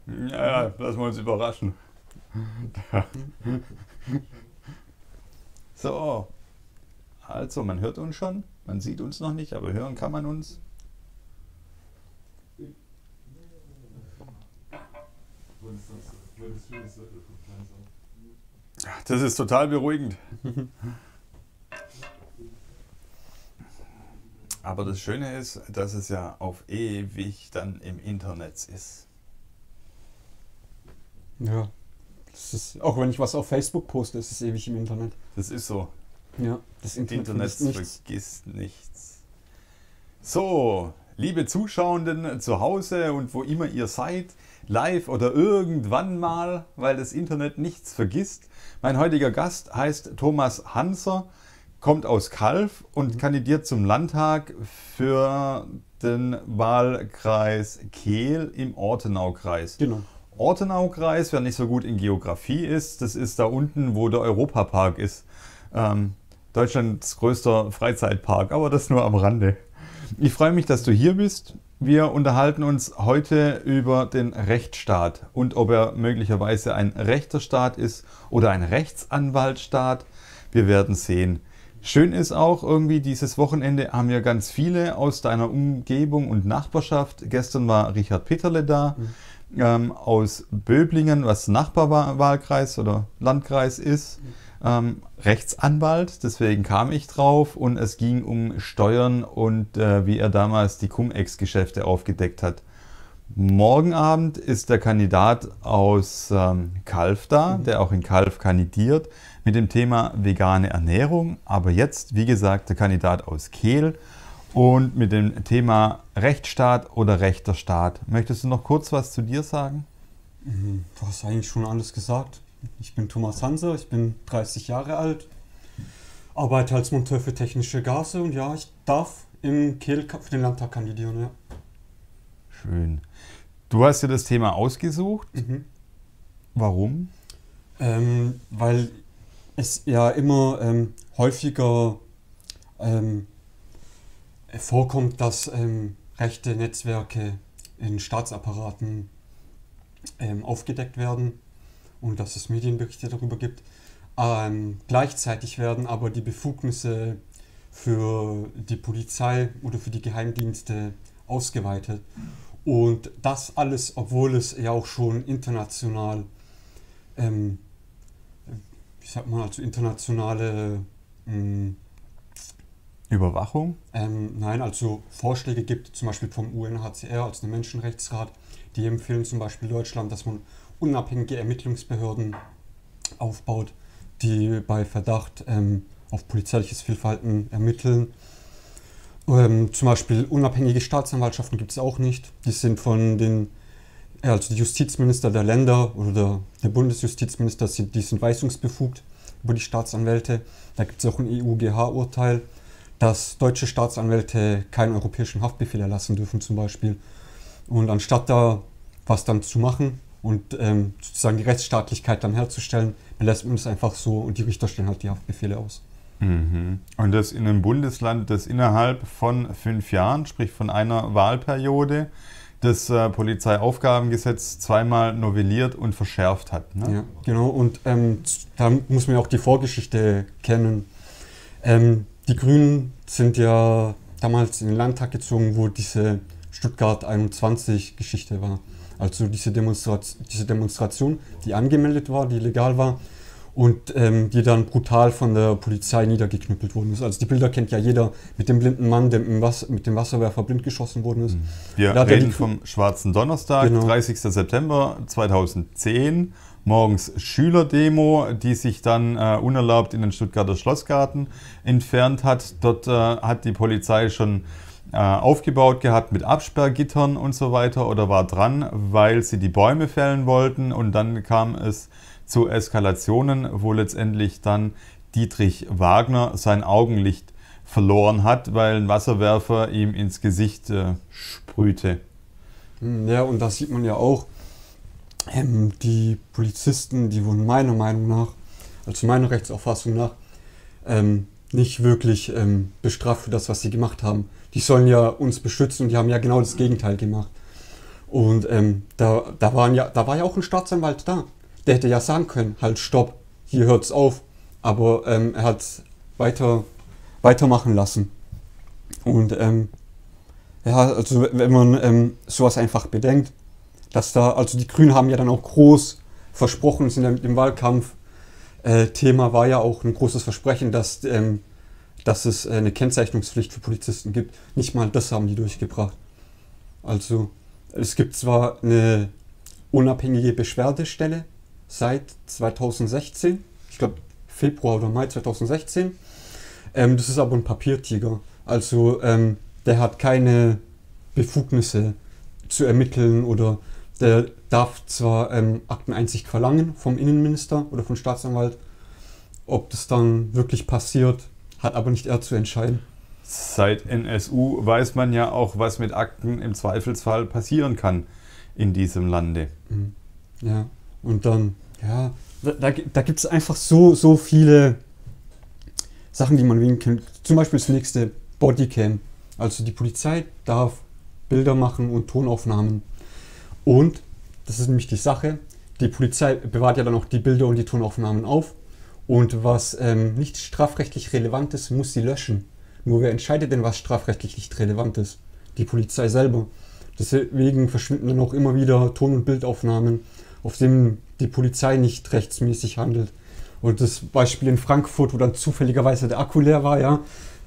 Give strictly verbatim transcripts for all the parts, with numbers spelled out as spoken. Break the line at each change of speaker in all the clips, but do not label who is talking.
Ja, ja, lassen wir uns überraschen. So, also man hört uns schon, man sieht uns noch nicht, aber hören kann man uns. Das ist total beruhigend. Aber das Schöne ist, dass es ja auf ewig dann im Internet ist.
Ja, das ist, auch wenn ich was auf Facebook poste, ist es ewig im Internet.
Das ist so.
Ja, das Internet,
Internet
vergisst nichts.
vergisst nichts. So, liebe Zuschauenden zu Hause und wo immer ihr seid, live oder irgendwann mal, weil das Internet nichts vergisst. Mein heutiger Gast heißt Thomas Hanser, kommt aus Calw und kandidiert zum Landtag für den Wahlkreis Kehl im Ortenaukreis.
Genau.
Ortenaukreis, wer nicht so gut in Geografie ist, das ist da unten, wo der Europapark ist. Ähm, Deutschlands größter Freizeitpark, aber das nur am Rande. Ich freue mich, dass du hier bist. Wir unterhalten uns heute über den Rechtsstaat und ob er möglicherweise ein rechter Staat ist oder ein Rechtsanwaltsstaat. Wir werden sehen. Schön ist auch irgendwie, dieses Wochenende haben wir ganz viele aus deiner Umgebung und Nachbarschaft. Gestern war Richard Peterle da, mhm. ähm, aus Böblingen, was Nachbarwahlkreis oder Landkreis ist. Mhm. Ähm, Rechtsanwalt, deswegen kam ich drauf, und es ging um Steuern und äh, wie er damals die Cum-Ex-Geschäfte aufgedeckt hat. Morgen Abend ist der Kandidat aus ähm, Calw da, mhm. der auch in Calw kandidiert, mit dem Thema vegane Ernährung. Aber jetzt, wie gesagt, der Kandidat aus Kehl und mit dem Thema Rechtsstaat oder rechter Staat. Möchtest du noch kurz was zu dir sagen?
Du hast eigentlich schon alles gesagt. Ich bin Thomas Hanser, ich bin dreißig Jahre alt, arbeite als Monteur für technische Gase und ja, ich darf im Kehl für den Landtag kandidieren. Ja.
Schön. Du hast dir das Thema ausgesucht.
Mhm.
Warum?
Ähm, weil es ja immer ähm, häufiger ähm, vorkommt, dass ähm, rechte Netzwerke in Staatsapparaten ähm, aufgedeckt werden und dass es Medienberichte darüber gibt. Ähm, gleichzeitig werden aber die Befugnisse für die Polizei oder für die Geheimdienste ausgeweitet. Und das alles, obwohl es ja auch schon international, ähm, wie sagt man, also internationale ähm,
Überwachung?
Ähm, nein, also Vorschläge gibt, zum Beispiel vom U N H C R, also dem Menschenrechtsrat, die empfehlen zum Beispiel Deutschland, dass man unabhängige Ermittlungsbehörden aufbaut, die bei Verdacht ähm, auf polizeiliches Fehlverhalten ermitteln. Ähm, zum Beispiel unabhängige Staatsanwaltschaften gibt es auch nicht. Die sind von den, also die Justizminister der Länder oder der, der Bundesjustizminister, sind, die sind weisungsbefugt über die Staatsanwälte. Da gibt es auch ein E U G H-Urteil, dass deutsche Staatsanwälte keinen europäischen Haftbefehl erlassen dürfen zum Beispiel. Und anstatt da was dann zu machen und ähm, sozusagen die Rechtsstaatlichkeit dann herzustellen, belässt man es einfach so und die Richter stellen halt die Haftbefehle aus.
Mhm. Und das in einem Bundesland, das innerhalb von fünf Jahren, sprich von einer Wahlperiode, das äh, Polizeiaufgabengesetz zweimal novelliert und verschärft hat. Ne?
Ja, genau. Und ähm, da muss man ja auch die Vorgeschichte kennen. Ähm, die Grünen sind ja damals in den Landtag gezogen, wo diese Stuttgart einundzwanzig Geschichte war. Also diese, Demonstra diese Demonstration, die angemeldet war, die legal war und ähm, die dann brutal von der Polizei niedergeknüppelt worden ist. Also die Bilder kennt ja jeder mit dem blinden Mann, der mit dem, Wasser, mit dem Wasserwerfer blind geschossen worden ist.
Wir reden vom Schwarzen Donnerstag, genau. dreißigster September zweitausendzehn. Morgens Schülerdemo, die sich dann äh, unerlaubt in den Stuttgarter Schlossgarten entfernt hat. Dort äh, hat die Polizei schon äh, aufgebaut gehabt mit Absperrgittern und so weiter oder war dran, weil sie die Bäume fällen wollten, und dann kam es zu Eskalationen, wo letztendlich dann Dietrich Wagner sein Augenlicht verloren hat, weil ein Wasserwerfer ihm ins Gesicht äh, sprühte.
Ja, und das sieht man ja auch. Ähm, die Polizisten, die wurden meiner Meinung nach, also meiner Rechtsauffassung nach, ähm, nicht wirklich ähm, bestraft für das, was sie gemacht haben. Die sollen ja uns beschützen und die haben ja genau das Gegenteil gemacht. Und ähm, da, da, waren ja, da war ja auch ein Staatsanwalt da. Der hätte ja sagen können, halt stopp, hier hört's auf. Aber ähm, er hat weiter, weitermachen lassen. Und ähm, ja, also wenn man ähm, sowas einfach bedenkt, dass da, also die Grünen haben ja dann auch groß versprochen, sind ja mit dem Wahlkampf, äh, Thema war ja auch ein großes Versprechen, dass, ähm, dass es eine Kennzeichnungspflicht für Polizisten gibt. Nicht mal das haben die durchgebracht. Also es gibt zwar eine unabhängige Beschwerdestelle seit zweitausendsechzehn, ich glaube Februar oder Mai zweitausendsechzehn, ähm, das ist aber ein Papiertiger. Also ähm, der hat keine Befugnisse zu ermitteln oder der darf zwar ähm, Akteneinsicht verlangen vom Innenminister oder vom Staatsanwalt, ob das dann wirklich passiert, hat aber nicht er zu entscheiden.
Seit N S U weiß man ja auch, was mit Akten im Zweifelsfall passieren kann in diesem Lande.
Ja, und dann, ja, da, da, da gibt es einfach so, so viele Sachen, die man wählen kann. Zum Beispiel das nächste, Bodycam. Also die Polizei darf Bilder machen und Tonaufnahmen. Und, das ist nämlich die Sache, die Polizei bewahrt ja dann auch die Bilder und die Tonaufnahmen auf. Und was ähm, nicht strafrechtlich relevant ist, muss sie löschen. Nur wer entscheidet denn, was strafrechtlich nicht relevant ist? Die Polizei selber. Deswegen verschwinden dann auch immer wieder Ton- und Bildaufnahmen, auf denen die Polizei nicht rechtsmäßig handelt. Und das Beispiel in Frankfurt, wo dann zufälligerweise der Akku leer war, ja.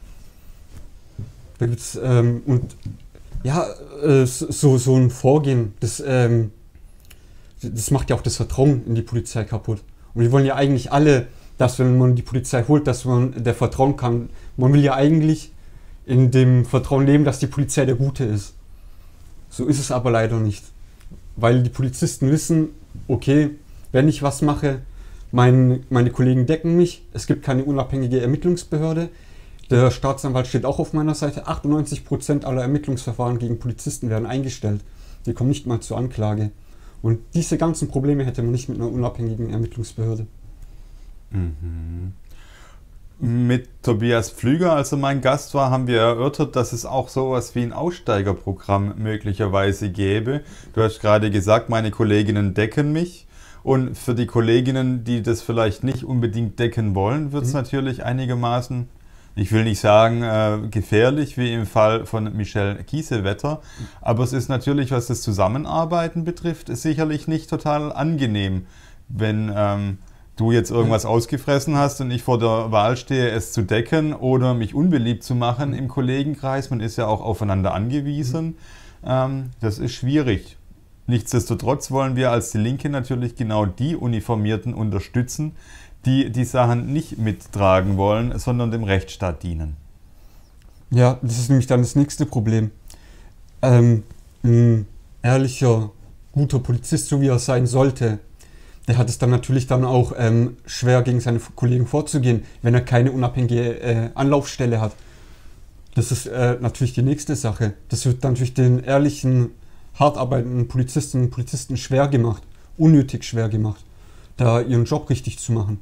Da gibt's, ähm, und ja, äh, so, so ein Vorgehen, das, ähm, das macht ja auch das Vertrauen in die Polizei kaputt. Und wir wollen ja eigentlich alle, dass wenn man die Polizei holt, dass man der vertrauen kann. Man will ja eigentlich in dem Vertrauen leben, dass die Polizei der Gute ist. So ist es aber leider nicht. Weil die Polizisten wissen, okay, wenn ich was mache, mein, meine Kollegen decken mich, es gibt keine unabhängige Ermittlungsbehörde. Der Staatsanwalt steht auch auf meiner Seite. achtundneunzig Prozent aller Ermittlungsverfahren gegen Polizisten werden eingestellt. Die kommen nicht mal zur Anklage. Und diese ganzen Probleme hätte man nicht mit einer unabhängigen Ermittlungsbehörde.
Mhm. Mit Tobias Pflüger, als er mein Gast war, haben wir erörtert, dass es auch sowas wie ein Aussteigerprogramm möglicherweise gäbe. Du hast gerade gesagt, meine Kolleginnen decken mich. Und für die Kolleginnen, die das vielleicht nicht unbedingt decken wollen, wird es mhm. natürlich einigermaßen, ich will nicht sagen äh, gefährlich, wie im Fall von Michelle Kiesewetter, aber es ist natürlich, was das Zusammenarbeiten betrifft, ist sicherlich nicht total angenehm, wenn ähm, du jetzt irgendwas ausgefressen hast und ich vor der Wahl stehe, es zu decken oder mich unbeliebt zu machen im Kollegenkreis. Man ist ja auch aufeinander angewiesen. Ähm, das ist schwierig. Nichtsdestotrotz wollen wir als die Linke natürlich genau die Uniformierten unterstützen, die die Sachen nicht mittragen wollen, sondern dem Rechtsstaat dienen.
Ja, das ist nämlich dann das nächste Problem. Ähm, ein ehrlicher, guter Polizist, so wie er sein sollte, der hat es dann natürlich dann auch ähm, schwer gegen seine Kollegen vorzugehen, wenn er keine unabhängige äh, Anlaufstelle hat. Das ist äh, natürlich die nächste Sache. Das wird natürlich den ehrlichen, hart arbeitenden Polizistinnen und Polizisten schwer gemacht, unnötig schwer gemacht, da ihren Job richtig zu machen.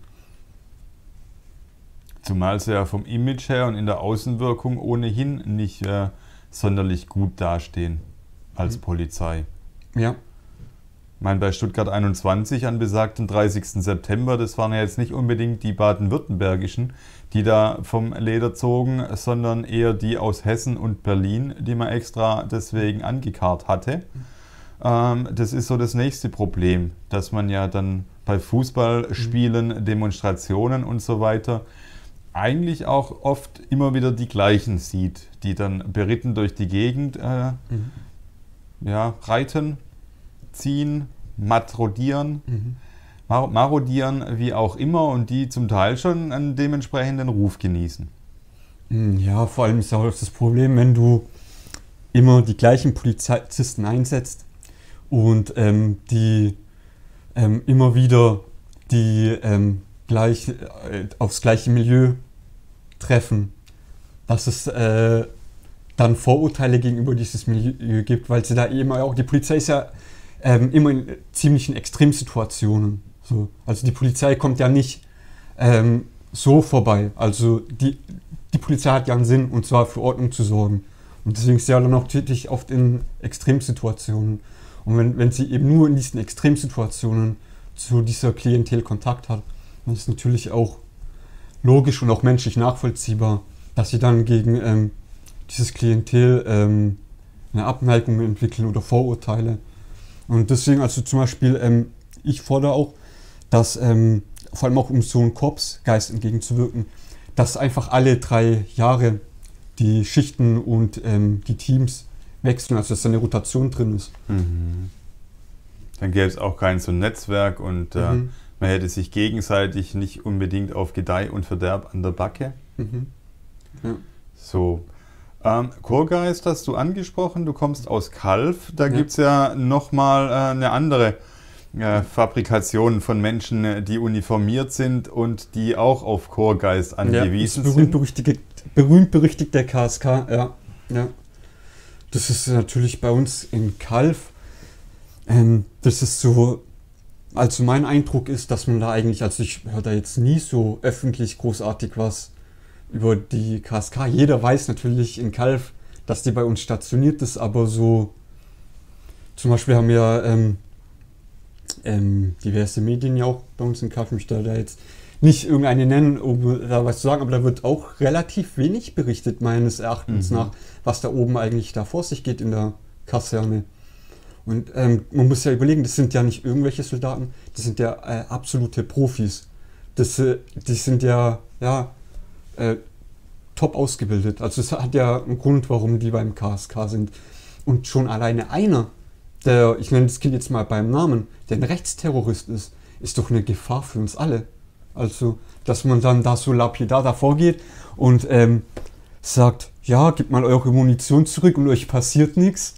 Zumal sie ja vom Image her und in der Außenwirkung ohnehin nicht äh, sonderlich gut dastehen als mhm. Polizei.
Ja.
Ich meine, bei Stuttgart einundzwanzig an besagten dreißigsten September, das waren ja jetzt nicht unbedingt die baden-württembergischen, die da vom Leder zogen, sondern eher die aus Hessen und Berlin, die man extra deswegen angekarrt hatte. Ähm, das ist so das nächste Problem, dass man ja dann bei Fußballspielen, Demonstrationen und so weiter eigentlich auch oft immer wieder die gleichen sieht, die dann beritten durch die Gegend äh, mhm. ja, reiten, ziehen, matrodieren, mhm. mar marodieren, wie auch immer, und die zum Teil schon einen dementsprechenden Ruf genießen.
Ja, vor allem ist auch das Problem, wenn du immer die gleichen Polizisten einsetzt und ähm, die ähm, immer wieder die ähm, gleich, äh, aufs gleiche Milieu treffen, dass es äh, dann Vorurteile gegenüber dieses Milieu gibt, weil sie da eben auch, die Polizei ist ja ähm, immer in ziemlichen Extremsituationen. So. Also die Polizei kommt ja nicht ähm, so vorbei. Also die, die Polizei hat ja einen Sinn, und zwar für Ordnung zu sorgen. Und deswegen ist sie ja dann auch tätig oft in Extremsituationen. Und wenn, wenn sie eben nur in diesen Extremsituationen zu dieser Klientel Kontakt hat, dann ist es natürlich auch logisch und auch menschlich nachvollziehbar, dass sie dann gegen ähm, dieses Klientel ähm, eine Abneigung entwickeln oder Vorurteile. Und deswegen, also zum Beispiel, ähm, ich fordere auch, dass, ähm, vor allem auch um so einen Korpsgeist entgegenzuwirken, dass einfach alle drei Jahre die Schichten und ähm, die Teams wechseln, also dass da eine Rotation drin ist.
Mhm. Dann gäbe es auch kein so ein Netzwerk und äh,
Mhm.
man hätte sich gegenseitig nicht unbedingt auf Gedeih und Verderb an der Backe.
Mhm. Ja.
So. Ähm, Chorgeist hast du angesprochen, du kommst aus Calw. Da
Ja.
gibt es ja nochmal äh, eine andere äh, Fabrikation von Menschen, äh, die uniformiert sind und die auch auf Chorgeist
Ja,
angewiesen
das
sind.
berühmt-berüchtigte berühmt K S K, ja. ja. Das ist natürlich bei uns in Calw. Ähm, das ist so, also mein Eindruck ist, dass man da eigentlich, also ich höre da jetzt nie so öffentlich großartig was über die K S K. Jeder weiß natürlich in Calw, dass die bei uns stationiert ist, aber so, zum Beispiel haben wir ähm, ähm, diverse Medien ja auch bei uns in Calw, ich möchte da jetzt nicht irgendeine nennen, um da was zu sagen, aber da wird auch relativ wenig berichtet, meines Erachtens
Mhm.
nach, was da oben eigentlich da vor sich geht in der Kaserne. Und ähm, man muss ja überlegen, das sind ja nicht irgendwelche Soldaten, das sind ja äh, absolute Profis. Das, äh, die sind ja, ja äh, top ausgebildet. Also es hat ja einen Grund, warum die beim K S K sind. Und schon alleine einer, der, ich nenne das Kind jetzt mal beim Namen, der ein Rechtsterrorist ist, ist doch eine Gefahr für uns alle. Also, dass man dann da so lapidar davor geht und ähm, sagt, ja, gebt mal eure Munition zurück und euch passiert nichts.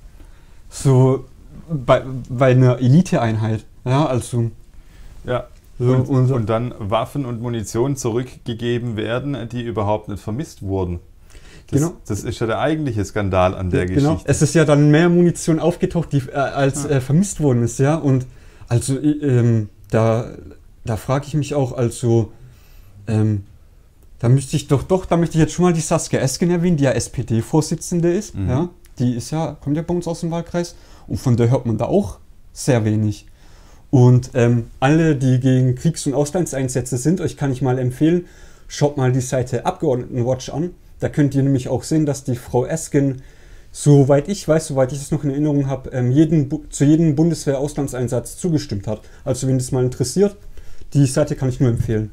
So bei, bei einer Eliteeinheit. Ja, also.
Ja.
So
Und,
unser-
und dann Waffen und Munition zurückgegeben werden, die überhaupt nicht vermisst wurden. Das,
Genau.
das ist ja der eigentliche Skandal an der
Genau.
Geschichte.
Es ist ja dann mehr Munition aufgetaucht, die äh, als
Ja.
äh, vermisst worden ist, ja. Und also äh, ähm, da, da frage ich mich auch, also ähm, da müsste ich doch, doch, da möchte ich jetzt schon mal die Saskia Esken erwähnen, die ja S P D-Vorsitzende ist,
Mhm.
ja. Die ist ja, kommt ja bei uns aus dem Wahlkreis und von der hört man da auch sehr wenig. Und ähm, alle, die gegen Kriegs- und Auslandseinsätze sind, euch kann ich mal empfehlen, schaut mal die Seite Abgeordnetenwatch an. Da könnt ihr nämlich auch sehen, dass die Frau Esken, soweit ich weiß, soweit ich es noch in Erinnerung habe, ähm, jeden, Bu- zu jedem Bundeswehr-Auslandseinsatz zugestimmt hat. Also wenn das mal interessiert, die Seite kann ich nur empfehlen.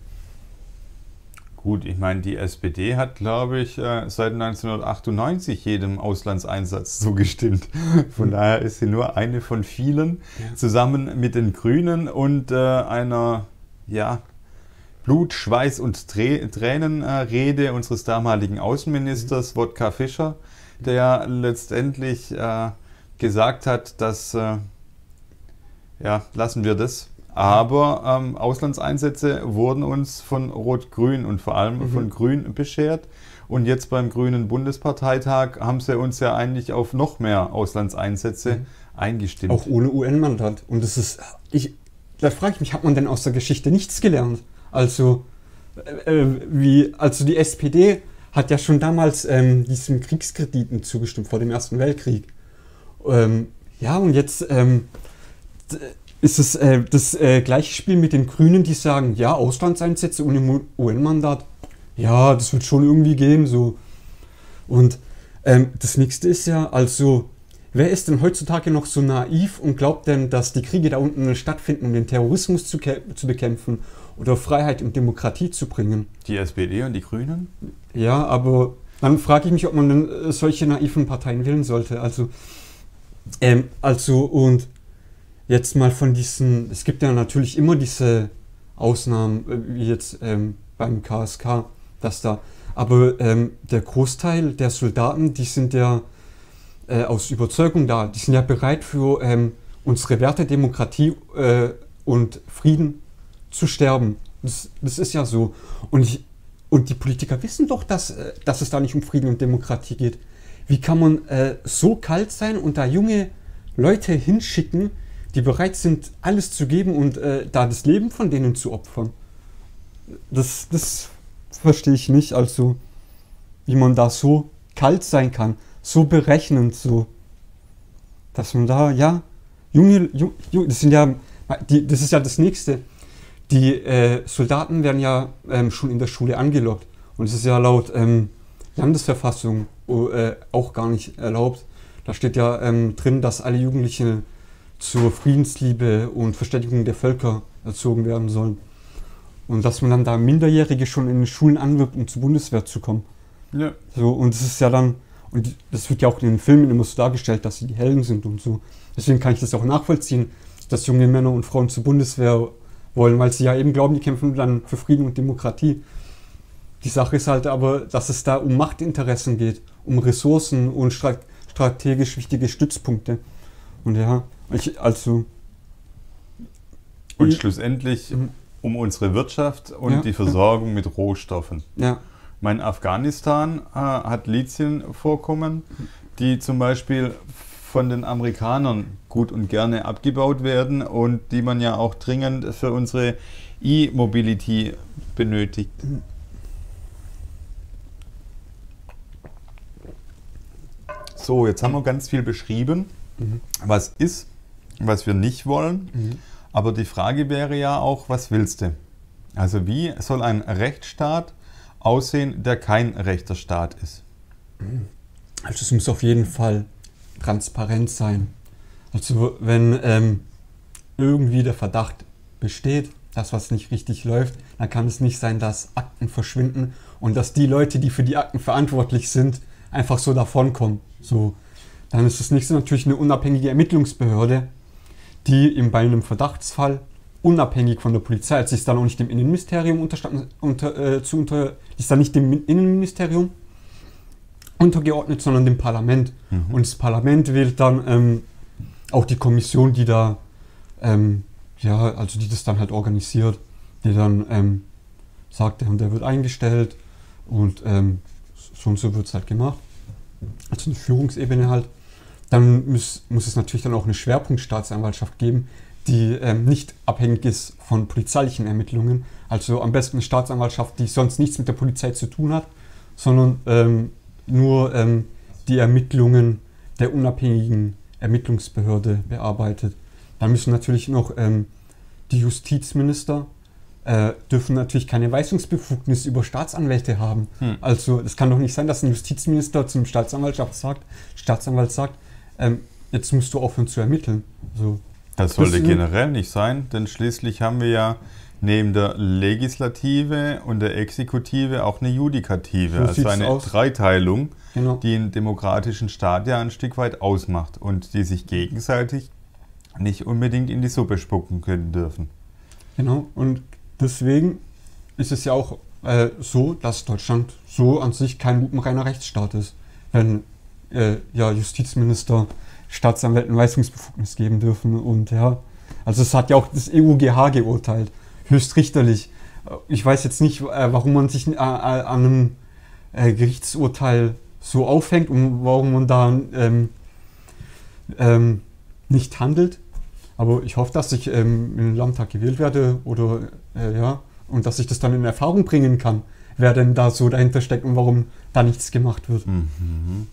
Gut, ich meine, die S P D hat, glaube ich, äh, seit neunzehnhundertachtundneunzig jedem Auslandseinsatz zugestimmt. Von
Mhm.
daher ist sie nur eine von vielen,
Ja.
zusammen mit den Grünen und äh, einer, ja, Blut, Schweiß und Trä Tränenrede äh, unseres damaligen Außenministers, Wodka Fischer, der ja letztendlich äh, gesagt hat, dass, äh, ja, lassen wir das. Aber ähm, Auslandseinsätze wurden uns von Rot-Grün und vor allem
Mhm.
von Grün beschert. Und jetzt beim Grünen Bundesparteitag haben sie uns ja eigentlich auf noch mehr Auslandseinsätze
Mhm.
eingestimmt.
Auch ohne U N-Mandat. Und das ist, ich, da frage ich mich, hat man denn aus der Geschichte nichts gelernt? Also, äh, äh, wie, also die S P D hat ja schon damals ähm, diesen Kriegskrediten zugestimmt vor dem Ersten Weltkrieg. Ähm, ja, und jetzt ähm, d- ist es äh, das äh, gleiche Spiel mit den Grünen, die sagen, ja, Auslandseinsätze ohne Mu- U N-Mandat, ja, das wird schon irgendwie gehen, so. Und ähm, das nächste ist ja, also, wer ist denn heutzutage noch so naiv und glaubt denn, dass die Kriege da unten stattfinden, um den Terrorismus zu, kä- zu bekämpfen oder Freiheit und Demokratie zu bringen?
Die S P D und die Grünen?
Ja, aber dann frage ich mich, ob man denn äh, solche naiven Parteien wählen sollte. Also, ähm, also und jetzt mal von diesen, es gibt ja natürlich immer diese Ausnahmen, äh, wie jetzt ähm, beim K S K, dass da, aber ähm, der Großteil der Soldaten, die sind ja äh, aus Überzeugung da, die sind ja bereit für ähm, unsere Werte, Demokratie äh, und Frieden zu sterben. Das, das ist ja so. Und, ich, und die Politiker wissen doch, dass, äh, dass es da nicht um Frieden und Demokratie geht. Wie kann man äh, so kalt sein und da junge Leute hinschicken, die bereit sind, alles zu geben und äh, da das Leben von denen zu opfern? Das, das verstehe ich nicht. Also, wie man da so kalt sein kann, so berechnend, so, dass man da, ja, junge, junge, junge das sind ja, die, das ist ja das Nächste. Die äh, Soldaten werden ja ähm, schon in der Schule angelockt. Und es ist ja laut ähm, Landesverfassung äh, auch gar nicht erlaubt. Da steht ja ähm, drin, dass alle Jugendlichen zur Friedensliebe und Verständigung der Völker erzogen werden sollen. Und dass man dann da Minderjährige schon in den Schulen anwirbt, um zur Bundeswehr zu kommen.
Ja.
So, und es ist ja dann, und das wird ja auch in den Filmen immer so dargestellt, dass sie die Helden sind und so. Deswegen kann ich das auch nachvollziehen, dass junge Männer und Frauen zur Bundeswehr wollen, weil sie ja eben glauben, die kämpfen dann für Frieden und Demokratie. Die Sache ist halt aber, dass es da um Machtinteressen geht, um Ressourcen und strategisch wichtige Stützpunkte. Und ja, ich, also...
Und
ich,
schlussendlich
mhm.
um unsere Wirtschaft und
Ja,
die Versorgung ja. mit Rohstoffen.
Ja.
Mein Afghanistan äh, hat Lithienvorkommen, die zum Beispiel von den Amerikanern gut und gerne abgebaut werden und die man ja auch dringend für unsere E-Mobility benötigt. So, jetzt haben wir ganz viel beschrieben, mhm. was ist, was wir nicht wollen. Mhm. Aber die Frage wäre ja auch, was willst du? Also wie soll ein Rechtsstaat aussehen, der kein rechter Staat ist?
Also es muss auf jeden Fall transparent sein. Also wenn ähm, irgendwie der Verdacht besteht, dass was nicht richtig läuft, dann kann es nicht sein, dass Akten verschwinden und dass die Leute, die für die Akten verantwortlich sind, einfach so davonkommen. So, dann ist das nächste natürlich eine unabhängige Ermittlungsbehörde, die eben bei einem Verdachtsfall unabhängig von der Polizei, also ist dann auch nicht dem Innenministerium unterstanden, unter, äh, zu unter, ist dann nicht dem Innenministerium untergeordnet, sondern dem Parlament. Mhm. Und das Parlament wählt dann ähm, auch die Kommission, die da, ähm, ja, also die das dann halt organisiert, die dann ähm, sagt, der und der wird eingestellt und ähm, so und so wird es halt gemacht. Also eine Führungsebene halt. Dann muss, muss es natürlich dann auch eine Schwerpunktstaatsanwaltschaft geben, die ähm, nicht abhängig ist von polizeilichen Ermittlungen. Also am besten eine Staatsanwaltschaft, die sonst nichts mit der Polizei zu tun hat, sondern ähm, nur ähm, die Ermittlungen der unabhängigen Ermittlungsbehörde bearbeitet. Dann müssen natürlich noch ähm, die Justizminister äh, dürfen natürlich keine Weisungsbefugnis über Staatsanwälte haben. Hm. Also es kann doch nicht sein, dass ein Justizminister zum Staatsanwaltschaft sagt, Staatsanwalt sagt, ähm, jetzt musst du aufhören zu ermitteln. So.
Das sollte generell nicht sein, denn schließlich haben wir ja neben der Legislative und der Exekutive auch eine Judikative, so also eine aus. Dreiteilung, genau. die einen demokratischen Staat ja ein Stück weit ausmacht und die sich gegenseitig nicht unbedingt in die Suppe spucken können dürfen.
Genau, und deswegen ist es ja auch äh, so, dass Deutschland so an sich kein lupenreiner Rechtsstaat ist, wenn äh, ja, Justizminister Staatsanwälten Weisungsbefugnis geben dürfen. Und ja, also es hat ja auch das E U G H geurteilt, höchstrichterlich. Ich weiß jetzt nicht, äh, warum man sich äh, an einem äh, Gerichtsurteil so aufhängt und warum man da ähm, ähm, nicht handelt. Aber ich hoffe, dass ich ähm, in den Landtag gewählt werde oder äh, ja, und dass ich das dann in Erfahrung bringen kann, wer denn da so dahinter steckt und warum da nichts gemacht wird.
Mhm.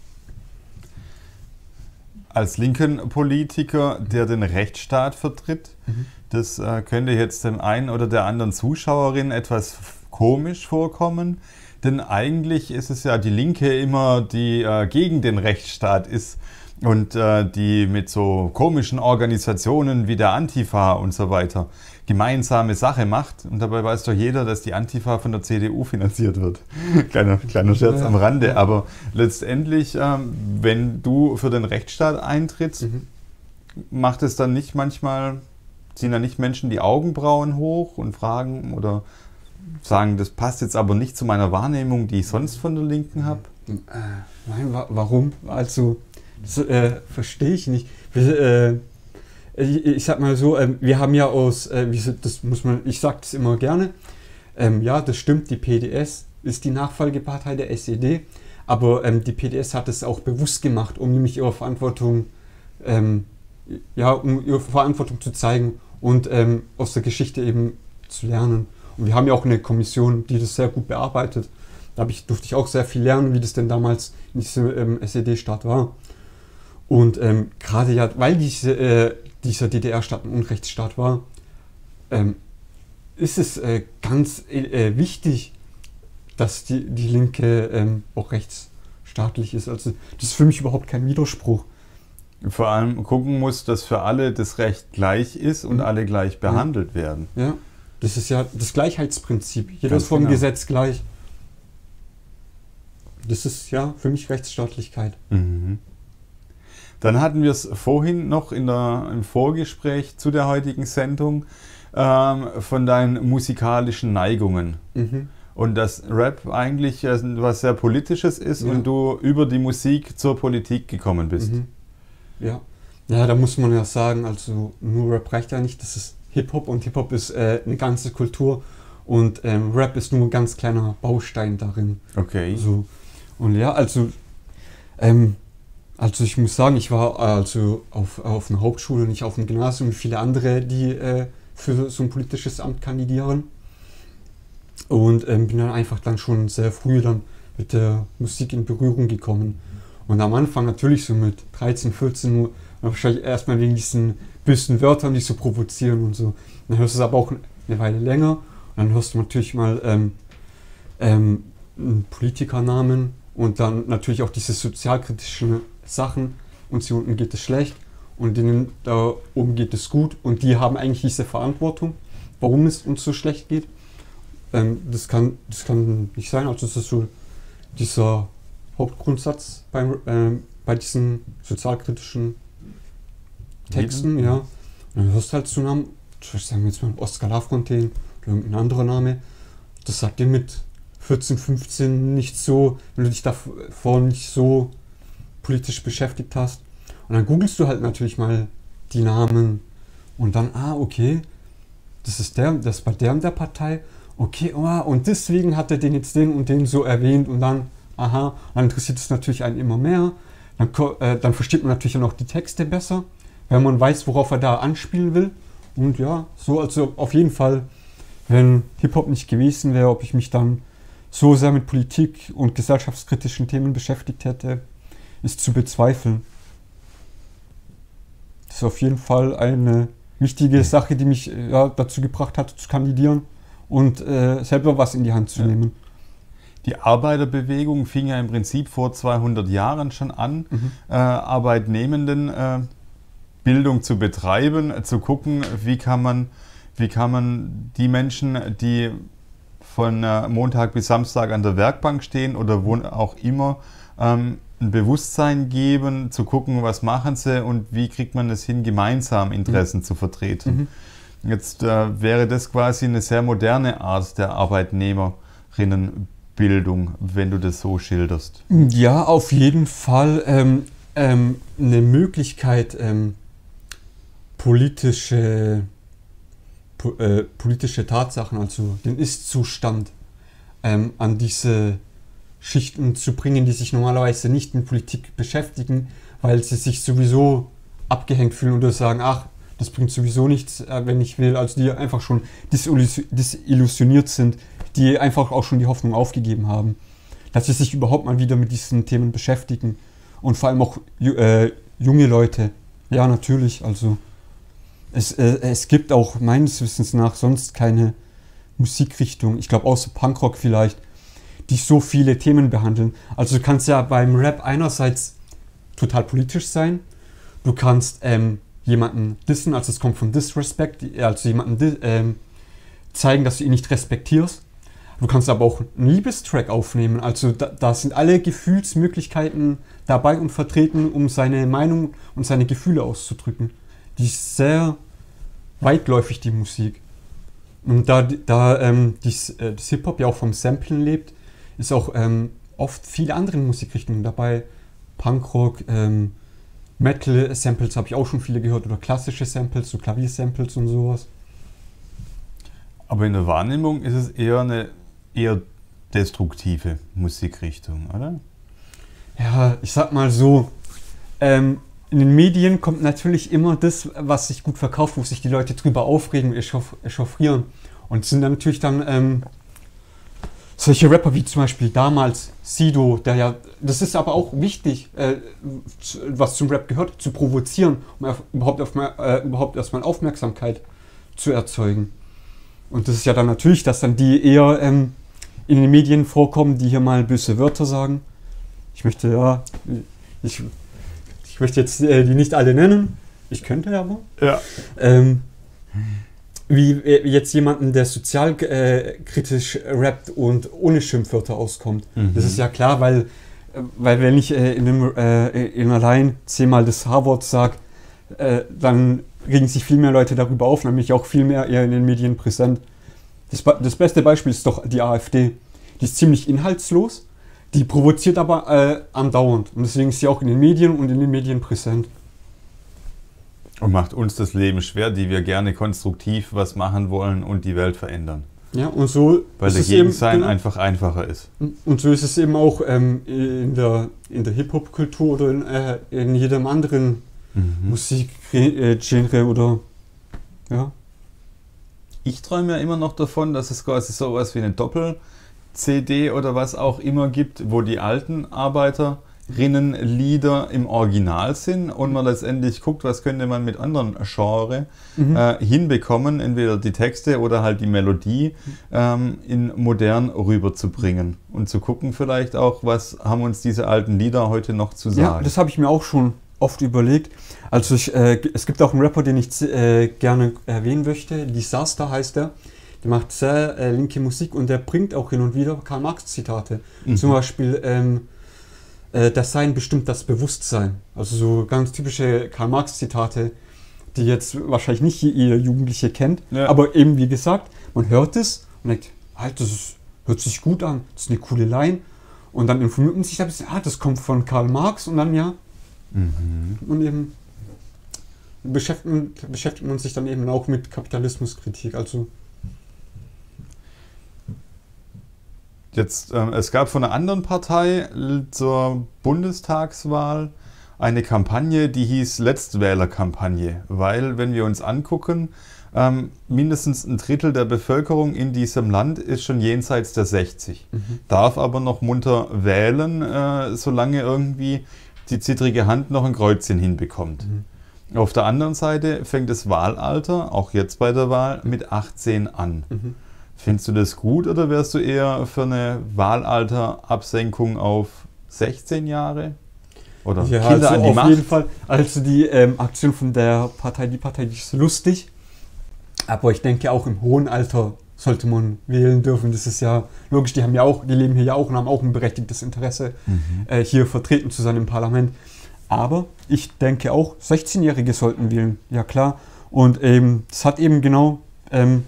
Als linken Politiker, der den Rechtsstaat vertritt, mhm. das äh, könnte jetzt dem einen oder der anderen Zuschauerin etwas komisch vorkommen, denn eigentlich ist es ja die Linke immer, die äh, gegen den Rechtsstaat ist und äh, die mit so komischen Organisationen wie der Antifa und so weiter gemeinsame Sache macht. Und dabei weiß doch jeder, dass die Antifa von der C D U finanziert wird. kleiner, kleiner Scherz am Rande. Aber letztendlich, ähm, wenn du für den Rechtsstaat eintrittst, mhm. macht es dann nicht manchmal, ziehen da nicht Menschen die Augenbrauen hoch und fragen oder sagen, das passt jetzt aber nicht zu meiner Wahrnehmung, die ich sonst von der Linken habe?
Äh, nein, wa warum? Also, das äh, verstehe ich nicht. Wir, äh, Ich, ich sag mal so, ähm, wir haben ja aus, äh, wie, das muss man, ich sage das immer gerne, ähm, ja, das stimmt, die P D S ist die Nachfolgepartei der S E D, aber ähm, die P D S hat es auch bewusst gemacht, um nämlich ihre Verantwortung, ähm, ja, um ihre Verantwortung zu zeigen und ähm, aus der Geschichte eben zu lernen. Und wir haben ja auch eine Kommission, die das sehr gut bearbeitet. Da hab ich, durfte ich auch sehr viel lernen, wie das denn damals in diesem ähm, S E D-Staat war. Und ähm, gerade ja, weil diese, äh, dieser D D R-Staat ein Unrechtsstaat war, ähm, ist es äh, ganz äh, wichtig, dass die, die Linke ähm, auch rechtsstaatlich ist. Also das ist für mich überhaupt kein Widerspruch.
Vor allem gucken muss, dass für alle das Recht gleich ist und mhm. alle gleich behandelt ja. werden.
Ja, das ist ja das Gleichheitsprinzip. Jeder
Ganz
ist vor dem
genau.
Gesetz gleich. Das ist ja für mich Rechtsstaatlichkeit.
Mhm. Dann hatten wir es vorhin noch in der, im Vorgespräch zu der heutigen Sendung ähm, von deinen musikalischen Neigungen.
Mhm.
Und dass Rap eigentlich äh, was sehr Politisches ist ja. und du über die Musik zur Politik gekommen bist.
Mhm. Ja. Ja, da muss man ja sagen, also nur Rap reicht ja nicht, das ist Hip-Hop und Hip-Hop ist äh, eine ganze Kultur und ähm, Rap ist nur ein ganz kleiner Baustein darin.
Okay.
So. Und ja, also, ähm, also ich muss sagen, ich war also auf, auf einer Hauptschule, nicht auf einem Gymnasium, wie viele andere, die äh, für so ein politisches Amt kandidieren. Und ähm, bin dann einfach dann schon sehr früh dann mit der Musik in Berührung gekommen. Und am Anfang natürlich so mit dreizehn, vierzehn Uhr, wahrscheinlich erstmal wegen diesen bösen Wörtern, die so provozieren und so. Dann hörst du es aber auch eine Weile länger und dann hörst du natürlich mal ähm, ähm, einen Politikernamen und dann natürlich auch diese sozialkritischen Sachen. Und hier unten geht es schlecht und denen da oben geht es gut und die haben eigentlich diese Verantwortung, warum es uns so schlecht geht. Ähm, das kann, das kann nicht sein, also das ist so dieser Hauptgrundsatz beim, ähm, bei diesen sozialkritischen Texten, mhm. ja. Und dann hörst du halt so Namen, sagen wir jetzt mal Oskar Lafontaine oder irgendein anderer Name, das sagt dir mit vierzehn, fünfzehn nicht so, wenn du dich davor nicht so politisch beschäftigt hast. Und dann googelst du halt natürlich mal die Namen und dann, ah, okay, das ist der, das ist bei der und der Partei. Okay, oh, und deswegen hat er den jetzt den und den so erwähnt und dann, aha, dann interessiert es natürlich einen immer mehr. Dann, äh, dann versteht man natürlich auch noch die Texte besser, wenn man weiß, worauf er da anspielen will. Und ja, so, also auf jeden Fall, wenn Hip-Hop nicht gewesen wäre, ob ich mich dann so sehr mit Politik und gesellschaftskritischen Themen beschäftigt hätte, ist zu bezweifeln. Das ist auf jeden Fall eine wichtige Sache, die mich ja, dazu gebracht hat, zu kandidieren und äh, selber was in die Hand zu ja. nehmen.
Die Arbeiterbewegung fing ja im Prinzip vor zweihundert Jahren schon an, mhm. äh, Arbeitnehmenden äh, Bildung zu betreiben, äh, zu gucken, wie kann man, wie kann man die Menschen, die von äh, Montag bis Samstag an der Werkbank stehen oder wo auch immer, ähm, ein Bewusstsein geben, zu gucken, was machen sie und wie kriegt man es hin, gemeinsam Interessen mhm. zu vertreten. Mhm. Jetzt äh, wäre das quasi eine sehr moderne Art der Arbeitnehmerinnenbildung, wenn du das so schilderst.
Ja, auf jeden Fall ähm, ähm, eine Möglichkeit, ähm, politische, po, äh, politische Tatsachen, also den Ist-Zustand ähm, an diese Schichten zu bringen, die sich normalerweise nicht mit Politik beschäftigen, weil sie sich sowieso abgehängt fühlen oder sagen, ach, das bringt sowieso nichts, wenn ich will. Also die einfach schon desillusioniert sind, die einfach auch schon die Hoffnung aufgegeben haben, dass sie sich überhaupt mal wieder mit diesen Themen beschäftigen. Und vor allem auch äh, junge Leute. Ja, natürlich. Also es, äh, es gibt auch meines Wissens nach sonst keine Musikrichtung, ich glaube außer Punkrock vielleicht, die so viele Themen behandeln. Also du kannst ja beim Rap einerseits total politisch sein, du kannst ähm, jemanden dissen, also es kommt von Disrespect, also jemanden ähm, zeigen, dass du ihn nicht respektierst. Du kannst aber auch einen Liebestrack aufnehmen, also da, da sind alle Gefühlsmöglichkeiten dabei und vertreten, um seine Meinung und seine Gefühle auszudrücken. Die ist sehr weitläufig, die Musik. Und da, da ähm, dies, äh, das Hip-Hop ja auch vom Samplen lebt, ist auch ähm, oft viele andere Musikrichtungen dabei. Punkrock, ähm, Metal-Samples habe ich auch schon viele gehört oder klassische Samples, so Klaviersamples und sowas.
Aber in der Wahrnehmung ist es eher eine eher destruktive Musikrichtung, oder?
Ja, ich sag mal so, ähm, in den Medien kommt natürlich immer das, was sich gut verkauft, wo sich die Leute drüber aufregen und echauffieren. Und sind dann natürlich dann ähm, solche Rapper wie zum Beispiel damals Sido, der ja, das ist aber auch wichtig, äh, was zum Rap gehört, zu provozieren, um auf, überhaupt, auf, äh, überhaupt erstmal Aufmerksamkeit zu erzeugen. Und das ist ja dann natürlich, dass dann die eher ähm, in den Medien vorkommen, die hier mal böse Wörter sagen. Ich möchte ja, ich, ich möchte jetzt äh, die nicht alle nennen, ich könnte aber.
Ja.
Ähm, wie äh, jetzt jemanden, der sozialkritisch äh, rappt und ohne Schimpfwörter auskommt. Mhm. Das ist ja klar, weil, äh, weil wenn ich äh, in, einem, äh, in allein zehnmal das H-Wort sage, äh, dann regen sich viel mehr Leute darüber auf, nämlich auch viel mehr eher in den Medien präsent. Das, das beste Beispiel ist doch die AfD. Die ist ziemlich inhaltslos, die provoziert aber äh, andauernd. Und deswegen ist sie auch in den Medien und in den Medien präsent.
Und macht uns das Leben schwer, die wir gerne konstruktiv was machen wollen und die Welt verändern.
Ja, und so
Weil dagegen sein einfach einfacher ist.
Und so ist es eben auch ähm, in der, in der Hip-Hop-Kultur oder in, äh, in jedem anderen mhm. Musikgenre oder ja.
Ich träume ja immer noch davon, dass es quasi sowas wie eine Doppel-C D oder was auch immer gibt, wo die alten Arbeiterinnenlieder im Original sind und man letztendlich guckt, was könnte man mit anderen Genres mhm. äh, hinbekommen, entweder die Texte oder halt die Melodie ähm, in modern rüberzubringen und zu gucken vielleicht auch, was haben uns diese alten Lieder heute noch zu sagen.
Ja, das habe ich mir auch schon oft überlegt. Also ich, äh, es gibt auch einen Rapper, den ich äh, gerne erwähnen möchte, Disaster heißt er. Der macht sehr äh, linke Musik und der bringt auch hin und wieder Karl-Marx-Zitate. Mhm. Zum Beispiel, ähm, äh, das Sein bestimmt das Bewusstsein. Also so ganz typische Karl-Marx-Zitate, die jetzt wahrscheinlich nicht ihr Jugendliche kennt. Ja. Aber eben wie gesagt, man hört es und denkt, halt, das ist, hört sich gut an, das ist eine coole Line. Und dann informiert man sich ein bisschen, ah, das kommt von Karl Marx und dann ja. Mhm. Und eben beschäftigt, beschäftigt man sich dann eben auch mit Kapitalismuskritik. Also
Jetzt, ähm, es gab von einer anderen Partei zur Bundestagswahl eine Kampagne, die hieß Letztwählerkampagne, weil, wenn wir uns angucken, ähm, mindestens ein Drittel der Bevölkerung in diesem Land ist schon jenseits der sechzig, mhm. darf aber noch munter wählen, äh, solange irgendwie die zittrige Hand noch ein Kreuzchen hinbekommt. Mhm. Auf der anderen Seite fängt das Wahlalter, auch jetzt bei der Wahl, mit achtzehn an. Mhm. Findest du das gut oder wärst du eher für eine Wahlalterabsenkung auf sechzehn Jahre? Oder
ja,
Kinder
also
an die
auf
Macht?
jeden Fall. Also die ähm, Aktion von der Partei, die Partei, die ist lustig. Aber ich denke auch im hohen Alter sollte man wählen dürfen. Das ist ja logisch, die haben ja auch, die leben hier ja auch und haben auch ein berechtigtes Interesse, mhm. äh, hier vertreten zu sein im Parlament. Aber ich denke auch, sechzehnjährige sollten wählen, ja klar. Und ähm, das hat eben genau ähm,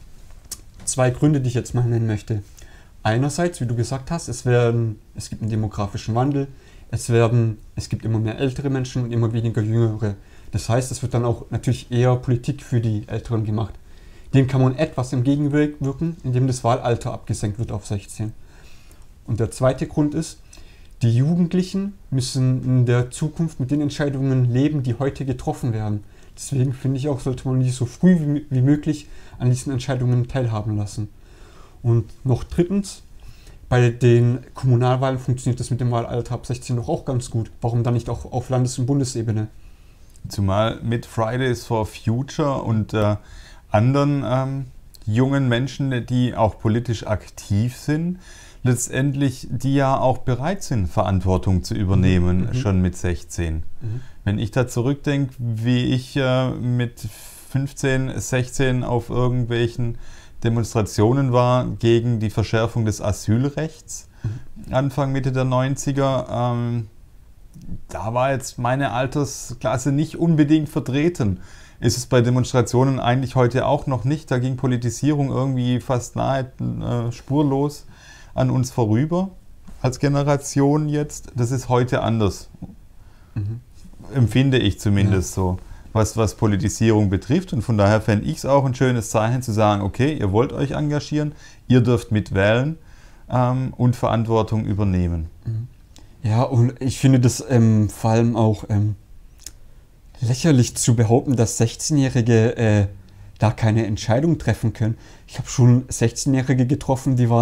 zwei Gründe, die ich jetzt mal nennen möchte. Einerseits, wie du gesagt hast, es, werden, es gibt einen demografischen Wandel, es, werden, es gibt immer mehr ältere Menschen und immer weniger jüngere. Das heißt, es wird dann auch natürlich eher Politik für die Älteren gemacht. Dem kann man etwas entgegenwirken, indem das Wahlalter abgesenkt wird auf sechzehn. Und der zweite Grund ist, die Jugendlichen müssen in der Zukunft mit den Entscheidungen leben, die heute getroffen werden. Deswegen finde ich auch, sollte man die so früh wie, wie möglich an diesen Entscheidungen teilhaben lassen. Und noch drittens, bei den Kommunalwahlen funktioniert das mit dem Wahlalter ab sechzehn doch auch ganz gut. Warum dann nicht auch auf Landes- und Bundesebene?
Zumal mit Fridays for Future und äh, anderen ähm, jungen Menschen, die auch politisch aktiv sind, letztendlich die ja auch bereit sind, Verantwortung zu übernehmen, mhm. schon mit sechzehn. Mhm. Wenn ich da zurückdenke, wie ich äh, mit fünfzehn, sechzehn auf irgendwelchen Demonstrationen war gegen die Verschärfung des Asylrechts, mhm. Anfang, Mitte der neunziger, ähm, da war jetzt meine Altersklasse nicht unbedingt vertreten. Ist es bei Demonstrationen eigentlich heute auch noch nicht. Da ging Politisierung irgendwie fast nahe äh, spurlos an uns vorüber als Generation jetzt. Das ist heute anders. Mhm. Empfinde ich zumindest ja. so, was, was Politisierung betrifft. Und von daher fände ich es auch ein schönes Zeichen zu sagen, okay, ihr wollt euch engagieren, ihr dürft mitwählen ähm, und Verantwortung übernehmen.
Mhm. Ja, und ich finde das ähm, vor allem auch ähm, lächerlich zu behaupten, dass sechzehnjährige äh, da keine Entscheidung treffen können. Ich habe schon sechzehnjährige getroffen, die waren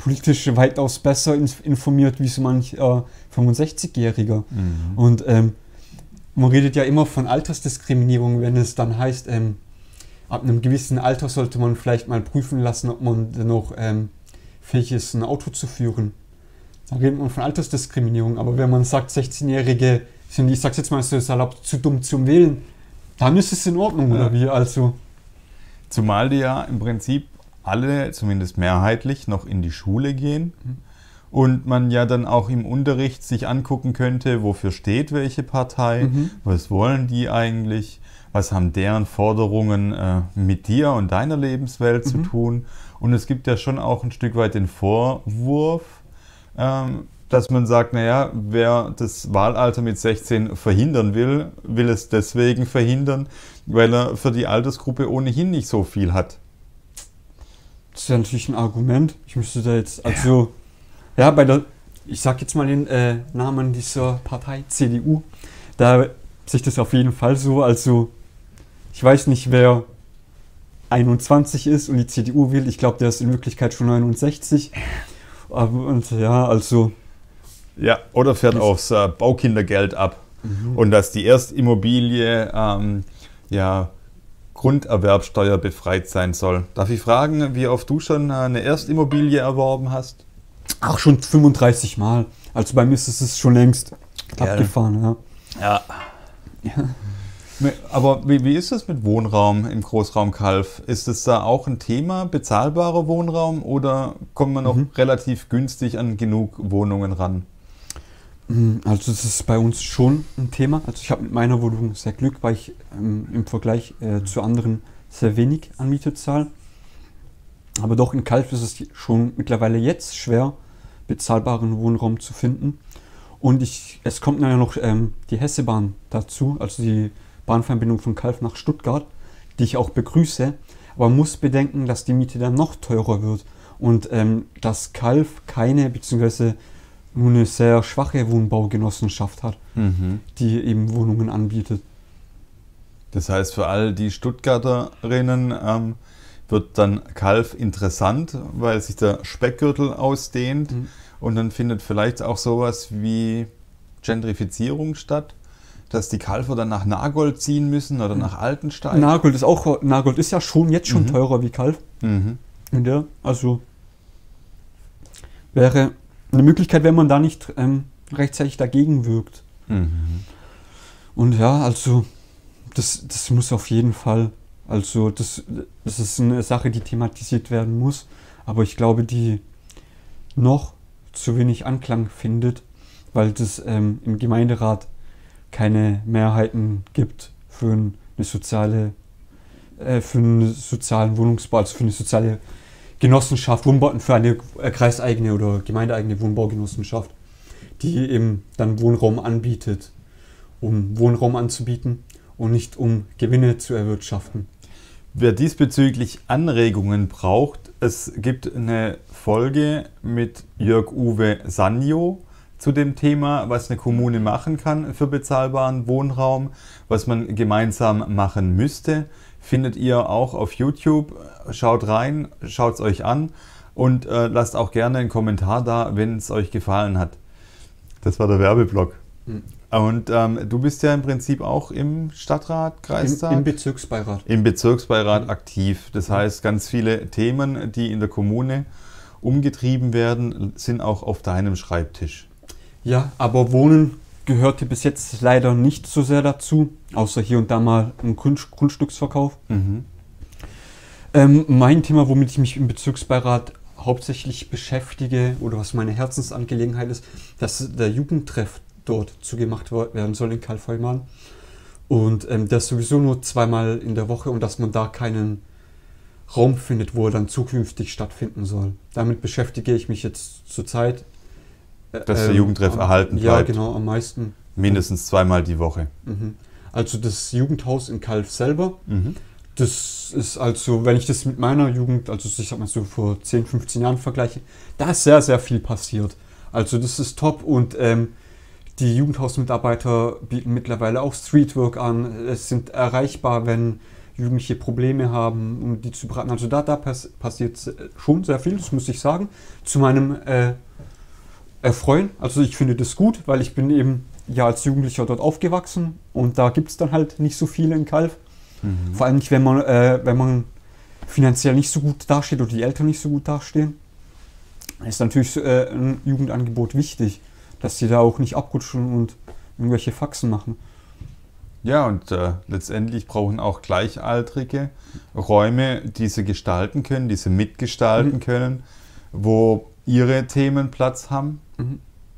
politisch weitaus besser informiert wie so manch äh, fünfundsechzigjähriger.
Mhm.
Und ähm, man redet ja immer von Altersdiskriminierung, wenn es dann heißt, ähm, ab einem gewissen Alter sollte man vielleicht mal prüfen lassen, ob man noch ähm, fähig ist, ein Auto zu führen. Da redet man von Altersdiskriminierung. Aber wenn man sagt, sechzehnjährige sind, ich sag's jetzt mal so salopp, zu dumm zum Wählen, dann ist es in Ordnung,
ja.
oder wie? Also
Zumal die ja im Prinzip alle, zumindest mehrheitlich, noch in die Schule gehen mhm. und man ja dann auch im Unterricht sich angucken könnte, wofür steht welche Partei, mhm. was wollen die eigentlich, was haben deren Forderungen äh, mit dir und deiner Lebenswelt mhm. zu tun. Und es gibt ja schon auch ein Stück weit den Vorwurf, ähm, dass man sagt, naja, wer das Wahlalter mit sechzehn verhindern will, will es deswegen verhindern, weil er für die Altersgruppe ohnehin nicht so viel hat.
Das ist ja natürlich ein Argument. Ich müsste da jetzt, also, ja, ja bei der, ich sag jetzt mal den äh, Namen dieser Partei, C D U, da sehe ich das auf jeden Fall so. Also, ich weiß nicht, wer einundzwanzig ist und die C D U will. Ich glaube, der ist in Wirklichkeit schon neunundsechzig. Aber, und ja, also.
Ja, oder fährt aufs äh, Baukindergeld ab. Mhm. Und dass die Erstimmobilie, ähm, ja, Grunderwerbsteuer befreit sein soll. Darf ich fragen, wie oft du schon eine Erstimmobilie erworben hast?
Ach, schon fünfunddreißig Mal. Also bei mir ist es schon längst Geil. abgefahren. Ja.
Ja. ja. Aber wie, wie ist das mit Wohnraum im Großraum Calw? Ist es da auch ein Thema, bezahlbarer Wohnraum, oder kommt man noch mhm. relativ günstig an genug Wohnungen ran?
Also das ist bei uns schon ein Thema. Also ich habe mit meiner Wohnung sehr Glück, weil ich ähm, im Vergleich äh, zu anderen sehr wenig an Miete zahle. Aber doch in Calw ist es schon mittlerweile jetzt schwer, bezahlbaren Wohnraum zu finden. Und ich, es kommt ja noch ähm, die Hessebahn dazu, also die Bahnverbindung von Calw nach Stuttgart, die ich auch begrüße. Aber man muss bedenken, dass die Miete dann noch teurer wird und ähm, dass Calw keine, beziehungsweise nur eine sehr schwache Wohnbaugenossenschaft hat, mhm. die eben Wohnungen anbietet.
Das heißt, für all die Stuttgarterinnen ähm, wird dann Calw interessant, weil sich der Speckgürtel ausdehnt mhm. und dann findet vielleicht auch sowas wie Gentrifizierung statt, dass die Calwer dann nach Nagold ziehen müssen oder mhm. nach Altenstein.
Nagold ist auch, Nagold ist ja schon jetzt schon mhm. teurer wie Calw.
Mhm.
Und ja, also wäre eine Möglichkeit, wenn man da nicht ähm, rechtzeitig dagegen wirkt.
Mhm.
Und ja, also das, das muss auf jeden Fall, also das, das ist eine Sache, die thematisiert werden muss, aber ich glaube, die noch zu wenig Anklang findet, weil das ähm, im Gemeinderat keine Mehrheiten gibt für eine soziale, äh, für einen sozialen Wohnungsbau, also für eine soziale Genossenschaft, Wohnbau, für eine kreiseigene oder gemeindeeigene Wohnbaugenossenschaft, die eben dann Wohnraum anbietet, um Wohnraum anzubieten und nicht um Gewinne zu erwirtschaften.
Wer diesbezüglich Anregungen braucht, es gibt eine Folge mit Jörg-Uwe Sanjo zu dem Thema, was eine Kommune machen kann für bezahlbaren Wohnraum, was man gemeinsam machen müsste. Findet ihr auch auf YouTube. Schaut rein, schaut es euch an und äh, lasst auch gerne einen Kommentar da, wenn es euch gefallen hat. Das war der Werbeblock. Mhm. Und ähm, du bist ja im Prinzip auch im Stadtrat, Kreistag?
Im, im Bezirksbeirat.
Im Bezirksbeirat mhm. aktiv. Das heißt, ganz viele Themen, die in der Kommune umgetrieben werden, sind auch auf deinem Schreibtisch.
Ja, aber Wohnen gehörte bis jetzt leider nicht so sehr dazu, außer hier und da mal ein Grund, Grundstücksverkauf.
Mhm.
Ähm, mein Thema, womit ich mich im Bezirksbeirat hauptsächlich beschäftige oder was meine Herzensangelegenheit ist, dass der Jugendtreff dort zugemacht werden soll in Calw-Heumann. Und ähm, das sowieso nur zweimal in der Woche und dass man da keinen Raum findet, wo er dann zukünftig stattfinden soll. Damit beschäftige ich mich jetzt zurzeit.
Dass der ähm, Jugendtreff
am,
erhalten bleibt.
Ja, genau, am meisten.
Mindestens zweimal die Woche.
Mhm. Also das Jugendhaus in Calw selber,
mhm.
das ist also, wenn ich das mit meiner Jugend, also ich sag mal so vor zehn, fünfzehn Jahren vergleiche, da ist sehr, sehr viel passiert. Also das ist top und ähm, die Jugendhausmitarbeiter bieten mittlerweile auch Streetwork an. Es sind erreichbar, wenn Jugendliche Probleme haben, um die zu beraten. Also da, da pass, passiert schon sehr viel, das muss ich sagen. Zu meinem äh, Erfreuen, also ich finde das gut, weil ich bin eben ja als Jugendlicher dort aufgewachsen und da gibt es dann halt nicht so viele in Calw. Mhm. Vor allem nicht, wenn man, äh, wenn man finanziell nicht so gut dasteht oder die Eltern nicht so gut dastehen. Ist natürlich äh, ein Jugendangebot wichtig, dass sie da auch nicht abrutschen und irgendwelche Faxen machen.
Ja, und äh, letztendlich brauchen auch Gleichaltrige Räume, die sie gestalten können, die sie mitgestalten mhm. können, wo ihre Themen Platz haben.
Mhm.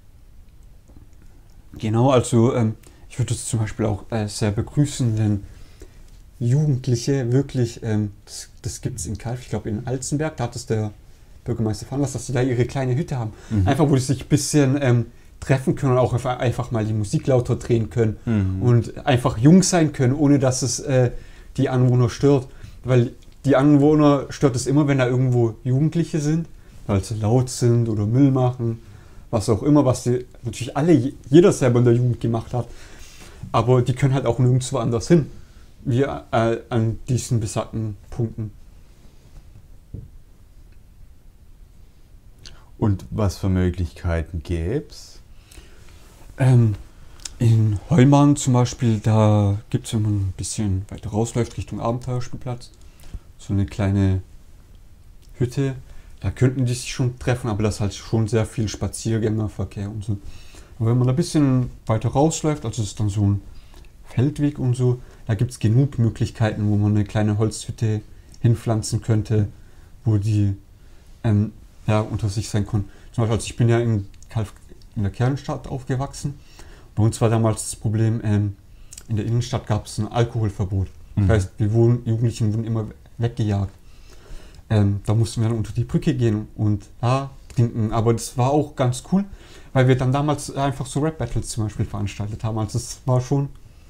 Genau, also ähm, ich würde es zum Beispiel auch äh, sehr begrüßen, wenn Jugendliche wirklich, ähm, das, das gibt es in Calw, ich glaube in Alzenberg, da hat es der Bürgermeister veranlasst, dass sie da ihre kleine Hütte haben. Mhm. Einfach, wo sie sich ein bisschen ähm, treffen können und auch einfach mal die Musik lauter drehen können mhm. und einfach jung sein können, ohne dass es äh, die Anwohner stört. Weil die Anwohner stört es immer, wenn da irgendwo Jugendliche sind, weil sie laut sind oder Müll machen, was auch immer, was die natürlich alle, jeder selber in der Jugend gemacht hat. Aber die können halt auch nirgendwo anders hin, wie äh, an diesen besagten Punkten.
Und was für Möglichkeiten gäbe es?
Ähm, in Heumann zum Beispiel, da gibt es, wenn man ein bisschen weiter rausläuft, Richtung Abenteuerspielplatz, so eine kleine Hütte. Da könnten die sich schon treffen, aber das ist halt schon sehr viel Spaziergängerverkehr und so. Aber wenn man ein bisschen weiter rausläuft, also es ist dann so ein Feldweg und so, da gibt es genug Möglichkeiten, wo man eine kleine Holzhütte hinpflanzen könnte, wo die ähm, ja, unter sich sein können. Zum Beispiel, also ich bin ja in, Calw, in der Kernstadt aufgewachsen. Bei uns war damals das Problem, ähm, in der Innenstadt gab es ein Alkoholverbot. Mhm. Das heißt, wir wurden, Jugendlichen wurden immer weggejagt. Ähm, da mussten wir dann unter die Brücke gehen und da trinken. Aber das war auch ganz cool, weil wir dann damals einfach so Rap-Battles zum Beispiel veranstaltet haben. Also das war schon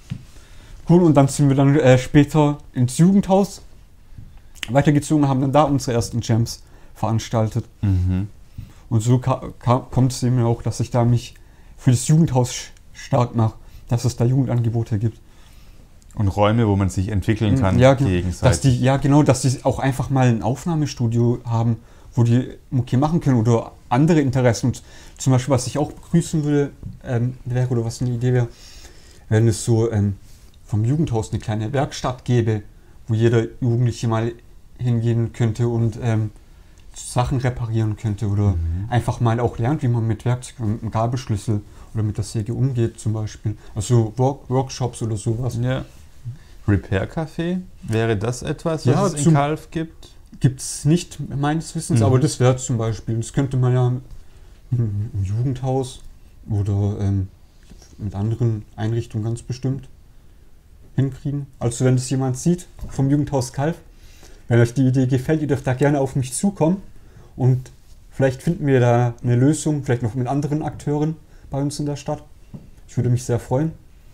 cool. Und dann sind wir dann äh, später ins Jugendhaus weitergezogen, haben dann da unsere ersten Jams veranstaltet. Mhm. Und so ka- ka- kommt es eben auch, dass ich da mich für das Jugendhaus stark mache, dass es da Jugendangebote gibt.
Und Räume, wo man sich entwickeln kann,
ja,
gegenseitig.
Dass die, ja, genau, dass die auch einfach mal ein Aufnahmestudio haben, wo die Mucki machen können oder andere Interessen. Und zum Beispiel, was ich auch begrüßen würde, ähm, wäre, oder was eine Idee wäre, wenn es so ähm, vom Jugendhaus eine kleine Werkstatt gäbe, wo jeder Jugendliche mal hingehen könnte und ähm, Sachen reparieren könnte oder mhm. einfach mal auch lernt, wie man mit Werkzeug, mit einem Gabelschlüssel oder mit der Säge umgeht zum Beispiel. Also Work- Workshops oder sowas.
Ja. Repair-Café, wäre das etwas, was
ja,
es in Calw gibt?
Gibt es nicht, meines Wissens, mhm. aber das wäre zum Beispiel, das könnte man ja im, im Jugendhaus oder ähm, mit anderen Einrichtungen ganz bestimmt hinkriegen. Also wenn das jemand sieht vom Jugendhaus Calw, wenn euch die Idee gefällt, ihr dürft da gerne auf mich zukommen und vielleicht finden wir da eine Lösung, vielleicht noch mit anderen Akteuren bei uns in der Stadt. Ich würde mich sehr freuen.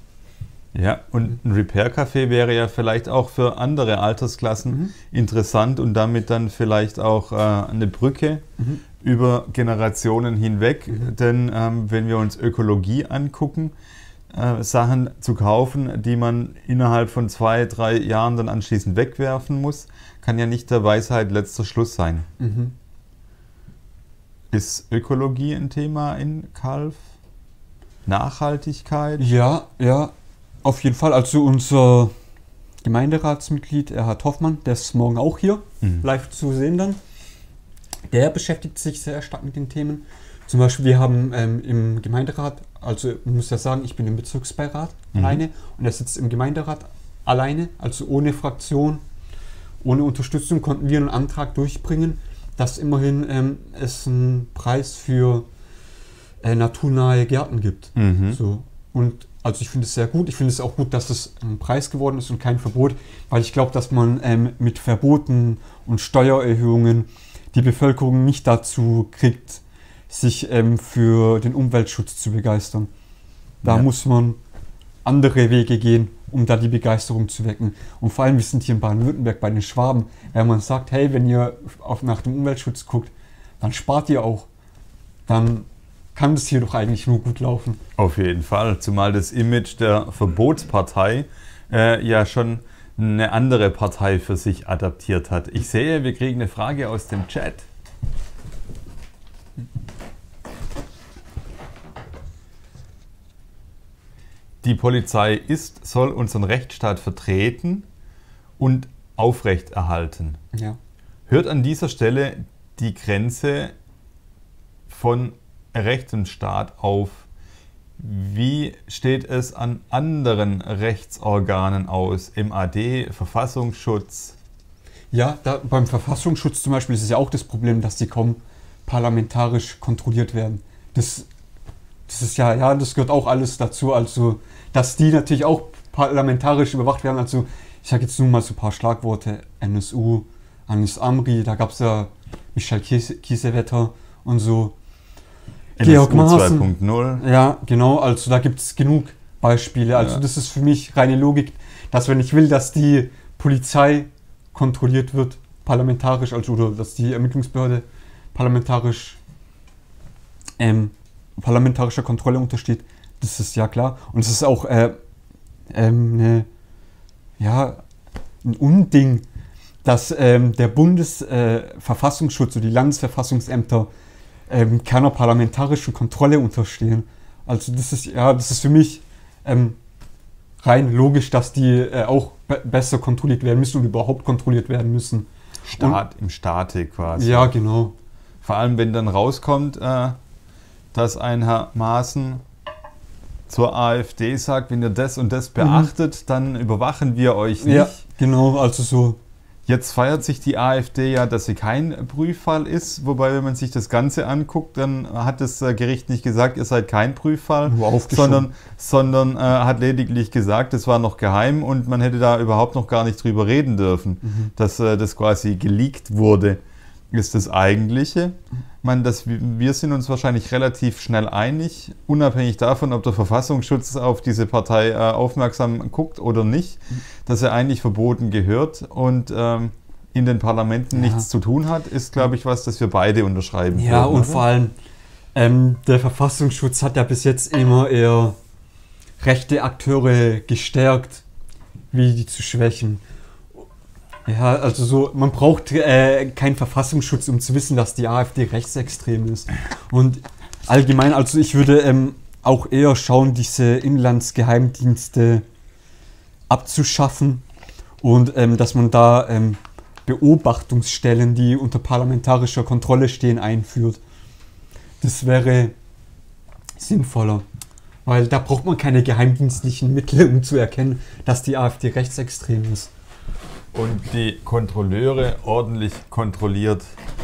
Ja, und ein Repair-Café wäre ja vielleicht auch für andere Altersklassen mhm. interessant und damit dann vielleicht auch äh, eine Brücke mhm. über Generationen hinweg. Mhm. Denn ähm, wenn wir uns Ökologie angucken, äh, Sachen zu kaufen, die man innerhalb von zwei, drei Jahren dann anschließend wegwerfen muss, kann ja nicht der Weisheit letzter Schluss sein. Mhm. Ist Ökologie ein Thema in Calw? Nachhaltigkeit?
Ja, ja. Auf jeden Fall, also unser Gemeinderatsmitglied Erhard Hoffmann, der ist morgen auch hier, mhm. live zu sehen dann. Der beschäftigt sich sehr stark mit den Themen. Zum Beispiel, wir haben ähm, im Gemeinderat, also ich muss ja sagen, ich bin im Bezirksbeirat mhm. alleine und er sitzt im Gemeinderat alleine, also ohne Fraktion, ohne Unterstützung konnten wir einen Antrag durchbringen, dass immerhin ähm, es einen Preis für äh, naturnahe Gärten gibt. Mhm. So. Und also ich finde es sehr gut. Ich finde es auch gut, dass es ein Preis geworden ist und kein Verbot, weil ich glaube, dass man ähm, mit Verboten und Steuererhöhungen die Bevölkerung nicht dazu kriegt, sich ähm, für den Umweltschutz zu begeistern. Da ja. muss man andere Wege gehen, um da die Begeisterung zu wecken. Und vor allem, wir sind hier in Baden-Württemberg bei den Schwaben, wenn man sagt, hey, wenn ihr auf, nach dem Umweltschutz guckt, dann spart ihr auch. Dann kann das hier doch eigentlich nur gut laufen.
Auf jeden Fall, zumal das Image der Verbotspartei äh, ja schon eine andere Partei für sich adaptiert hat. Ich sehe, wir kriegen eine Frage aus dem Chat. Die Polizei ist, soll unseren Rechtsstaat vertreten und aufrechterhalten.
Ja.
Hört an dieser Stelle die Grenze von Recht und Staat auf? Wie steht es an anderen Rechtsorganen aus? M A D, Verfassungsschutz?
Ja, da, beim Verfassungsschutz zum Beispiel ist es ja auch das Problem, dass die kaum parlamentarisch kontrolliert werden. Das, das ist ja, ja, das gehört auch alles dazu, also dass die natürlich auch parlamentarisch überwacht werden. Also ich sage jetzt nur mal so ein paar Schlagworte: N S U, Anis Amri, da gab es ja Michael Kiesewetter und so. Georg Maaßen.
zwei Punkt null.
Ja, genau, also da gibt es genug Beispiele. Also ja. Das ist für mich reine Logik, dass wenn ich will, dass die Polizei kontrolliert wird, parlamentarisch, also oder dass die Ermittlungsbehörde parlamentarisch ähm, parlamentarischer Kontrolle untersteht, das ist ja klar. Und es ist auch äh, ähm, ne, ja, ein Unding, dass ähm, der Bundesverfassungsschutz äh, oder die Landesverfassungsämter ähm, keiner parlamentarischen Kontrolle unterstehen. Also das ist ja, das ist für mich ähm, rein logisch, dass die äh, auch be- besser kontrolliert werden müssen und überhaupt kontrolliert werden müssen.
Staat und, im Staate quasi.
Ja, genau.
Vor allem, wenn dann rauskommt, äh, dass ein Herr Maaßen zur AfD sagt, wenn ihr das und das beachtet, mhm. dann überwachen wir euch nicht.
Ja, genau, also so.
Jetzt feiert sich die AfD ja, dass sie kein Prüffall ist, wobei, wenn man sich das Ganze anguckt, dann hat das Gericht nicht gesagt, ihr seid kein Prüffall, sondern, sondern äh, hat lediglich gesagt, es war noch geheim und man hätte da überhaupt noch gar nicht drüber reden dürfen, mhm. dass äh, das quasi geleakt wurde, ist das Eigentliche. Ich meine, dass wir, wir sind uns wahrscheinlich relativ schnell einig, unabhängig davon, ob der Verfassungsschutz auf diese Partei äh, aufmerksam guckt oder nicht, mhm. dass er eigentlich verboten gehört und ähm, in den Parlamenten ja. nichts zu tun hat, ist, glaube ich, was, das wir beide unterschreiben.
Ja,
würden,
und
oder?
Vor allem, ähm, der Verfassungsschutz hat ja bis jetzt immer eher rechte Akteure gestärkt, wie die zu schwächen. Ja, also so, man braucht äh, keinen Verfassungsschutz, um zu wissen, dass die AfD rechtsextrem ist. Und allgemein, also ich würde ähm, auch eher schauen, diese Inlandsgeheimdienste abzuschaffen und ähm, dass man da ähm, Beobachtungsstellen, die unter parlamentarischer Kontrolle stehen, einführt. Das wäre sinnvoller, weil da braucht man keine geheimdienstlichen Mittel, um zu erkennen, dass die AfD rechtsextrem ist.
Und die Kontrolleure ordentlich kontrolliert.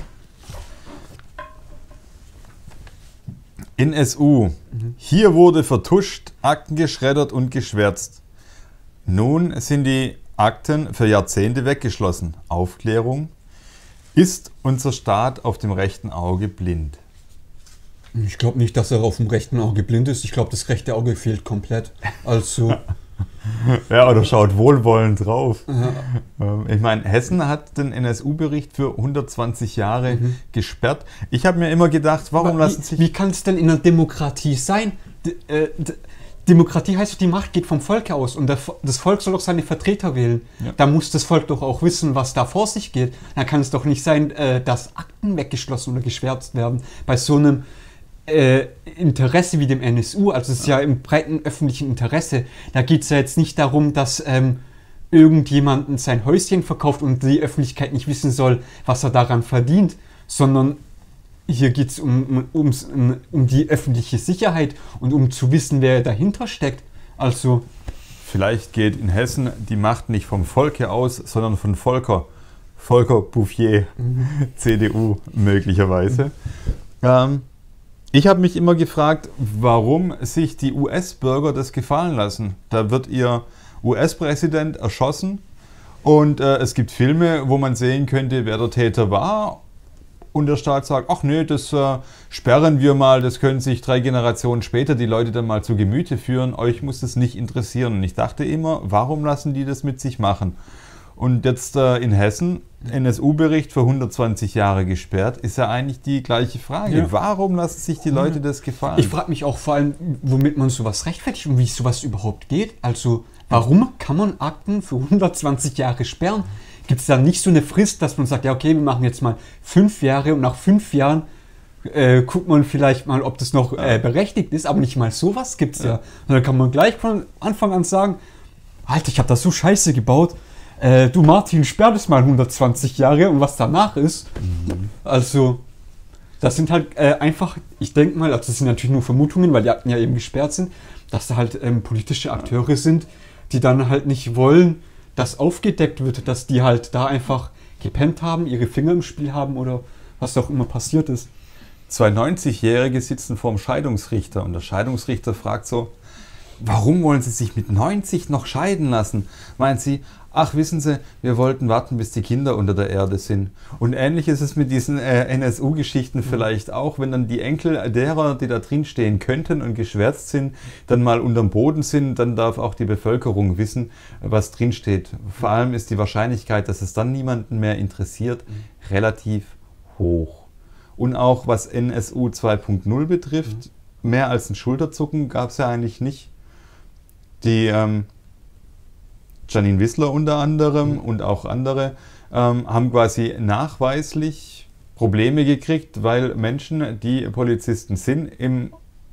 N S U. Mhm. Hier wurde vertuscht, Akten geschreddert und geschwärzt. Nun sind die Akten für Jahrzehnte weggeschlossen. Aufklärung. Ist unser Staat auf dem rechten Auge blind?
Ich glaube nicht, dass er auf dem rechten Auge blind ist. Ich glaube, das rechte Auge fehlt komplett. Also...
Ja, oder schaut wohlwollend drauf. Ja. Ich meine, Hessen hat den N S U-Bericht für hundertzwanzig Jahre mhm. gesperrt. Ich habe mir immer gedacht, warum
Aber
lassen
wie,
sich...
Wie kann es denn in einer Demokratie sein? D- äh, d- Demokratie heißt, die Macht geht vom Volk aus und der, das Volk soll doch seine Vertreter wählen. Ja. Da muss das Volk doch auch wissen, was da vor sich geht. Da kann es doch nicht sein, äh, dass Akten weggeschlossen oder geschwärzt werden bei so einem Äh, Interesse wie dem N S U, also es ist ja im breiten öffentlichen Interesse. Da geht es ja jetzt nicht darum, dass ähm, irgendjemanden sein Häuschen verkauft und die Öffentlichkeit nicht wissen soll, was er daran verdient, sondern hier geht es um, um, um, um die öffentliche Sicherheit und um zu wissen, wer dahinter steckt. Also
vielleicht geht in Hessen die Macht nicht vom Volke aus, sondern von Volker. Volker Bouffier, mhm. C D U möglicherweise. Mhm. Ähm, Ich habe mich immer gefragt, warum sich die U S-Bürger das gefallen lassen. Da wird ihr U S-Präsident erschossen und äh, es gibt Filme, wo man sehen könnte, wer der Täter war. Und der Staat sagt, ach nee, das äh, sperren wir mal, das können sich drei Generationen später die Leute dann mal zu Gemüte führen. Euch muss das nicht interessieren. Und ich dachte immer, warum lassen die das mit sich machen? Und jetzt äh, in Hessen, N S U-Bericht für hundertzwanzig Jahre gesperrt, ist ja eigentlich die gleiche Frage.
Ja.
Warum lassen sich die Leute das gefallen?
Ich frage mich auch vor allem, womit man sowas rechtfertigt und wie sowas überhaupt geht. Also, warum kann man Akten für hundertzwanzig Jahre sperren? Gibt es da nicht so eine Frist, dass man sagt, ja okay, wir machen jetzt mal fünf Jahre und nach fünf Jahren äh, guckt man vielleicht mal, ob das noch äh, berechtigt ist, aber nicht mal sowas gibt es ja. ja. Und dann kann man gleich von Anfang an sagen, Alter, ich habe das so scheiße gebaut, äh, du Martin, sperr das mal hundertzwanzig Jahre und was danach ist. Mhm. Also, das sind halt äh, einfach, ich denke mal, also das sind natürlich nur Vermutungen, weil die Akten ja eben gesperrt sind, dass da halt ähm, politische Akteure sind, die dann halt nicht wollen, dass aufgedeckt wird, dass die halt da einfach gepennt haben, ihre Finger im Spiel haben oder was auch immer passiert ist.
Zwei neunzigjährige sitzen vor dem Scheidungsrichter und der Scheidungsrichter fragt so, warum wollen Sie sich mit neunzig noch scheiden lassen? Meint sie, ach wissen Sie, wir wollten warten, bis die Kinder unter der Erde sind. Und ähnlich ist es mit diesen äh, N S U-Geschichten vielleicht auch, wenn dann die Enkel derer, die da drin stehen könnten und geschwärzt sind, dann mal unterm Boden sind, dann darf auch die Bevölkerung wissen, was drin steht. Vor allem ist die Wahrscheinlichkeit, dass es dann niemanden mehr interessiert, relativ hoch. Und auch was N S U zwei punkt null betrifft, mehr als ein Schulterzucken gab es ja eigentlich nicht. Die ähm, Janine Wissler unter anderem mhm. und auch andere ähm, haben quasi nachweislich Probleme gekriegt, weil Menschen, die Polizisten sind, im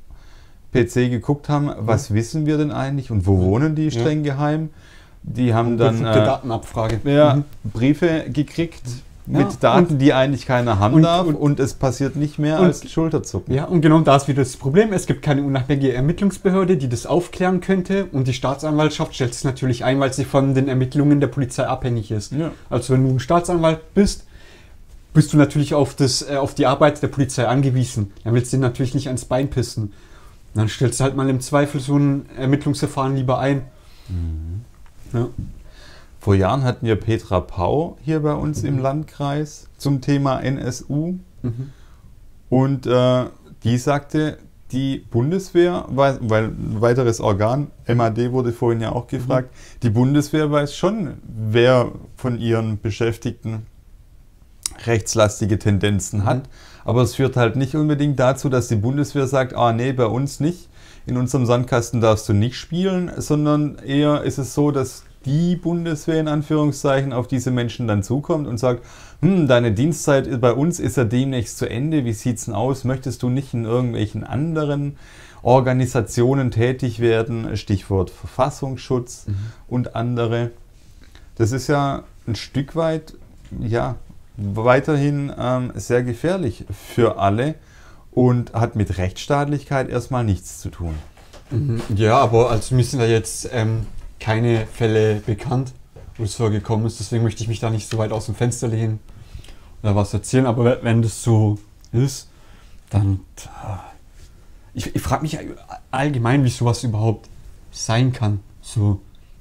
P C geguckt haben, mhm. was wissen wir denn eigentlich und wo wohnen die streng ja. geheim. Die haben dann äh,
Datenabfrage.
Ja, mhm. Briefe gekriegt. Mit ja, Daten, die eigentlich keiner haben und, darf und, und es passiert nicht mehr und, als Schulterzucken.
Ja, und genau da ist wieder das Problem. Es gibt keine unabhängige Ermittlungsbehörde, die das aufklären könnte und die Staatsanwaltschaft stellt es natürlich ein, weil sie von den Ermittlungen der Polizei abhängig ist. Ja. Also wenn du ein Staatsanwalt bist, bist du natürlich auf, das, äh, auf die Arbeit der Polizei angewiesen. Dann willst du dir natürlich nicht ans Bein pissen. Dann stellst du halt mal im Zweifel so ein Ermittlungsverfahren lieber ein.
Mhm.
Ja.
Vor Jahren hatten wir Petra Pau hier bei uns mhm. im Landkreis zum Thema N S U. Mhm. Und äh, die sagte, die Bundeswehr, weil, weil ein weiteres Organ, M A D wurde vorhin ja auch gefragt, mhm. die Bundeswehr weiß schon, wer von ihren Beschäftigten rechtslastige Tendenzen mhm. hat. Aber es führt halt nicht unbedingt dazu, dass die Bundeswehr sagt, ah nee, bei uns nicht, in unserem Sandkasten darfst du nicht spielen, sondern eher ist es so, dass die Bundeswehr in Anführungszeichen auf diese Menschen dann zukommt und sagt, hm, deine Dienstzeit bei uns ist ja demnächst zu Ende, wie sieht's denn aus? Möchtest du nicht in irgendwelchen anderen Organisationen tätig werden? Stichwort Verfassungsschutz mhm. und andere. Das ist ja ein Stück weit, ja, weiterhin ähm, sehr gefährlich für alle und hat mit Rechtsstaatlichkeit erstmal nichts zu tun.
Mhm. Ja, aber also müssen wir jetzt ähm keine Fälle bekannt, wo es vorgekommen ist. Deswegen möchte ich mich da nicht so weit aus dem Fenster lehnen oder was erzählen. Aber wenn das so ist, dann... Ich, ich frage mich allgemein, wie sowas überhaupt sein kann. So,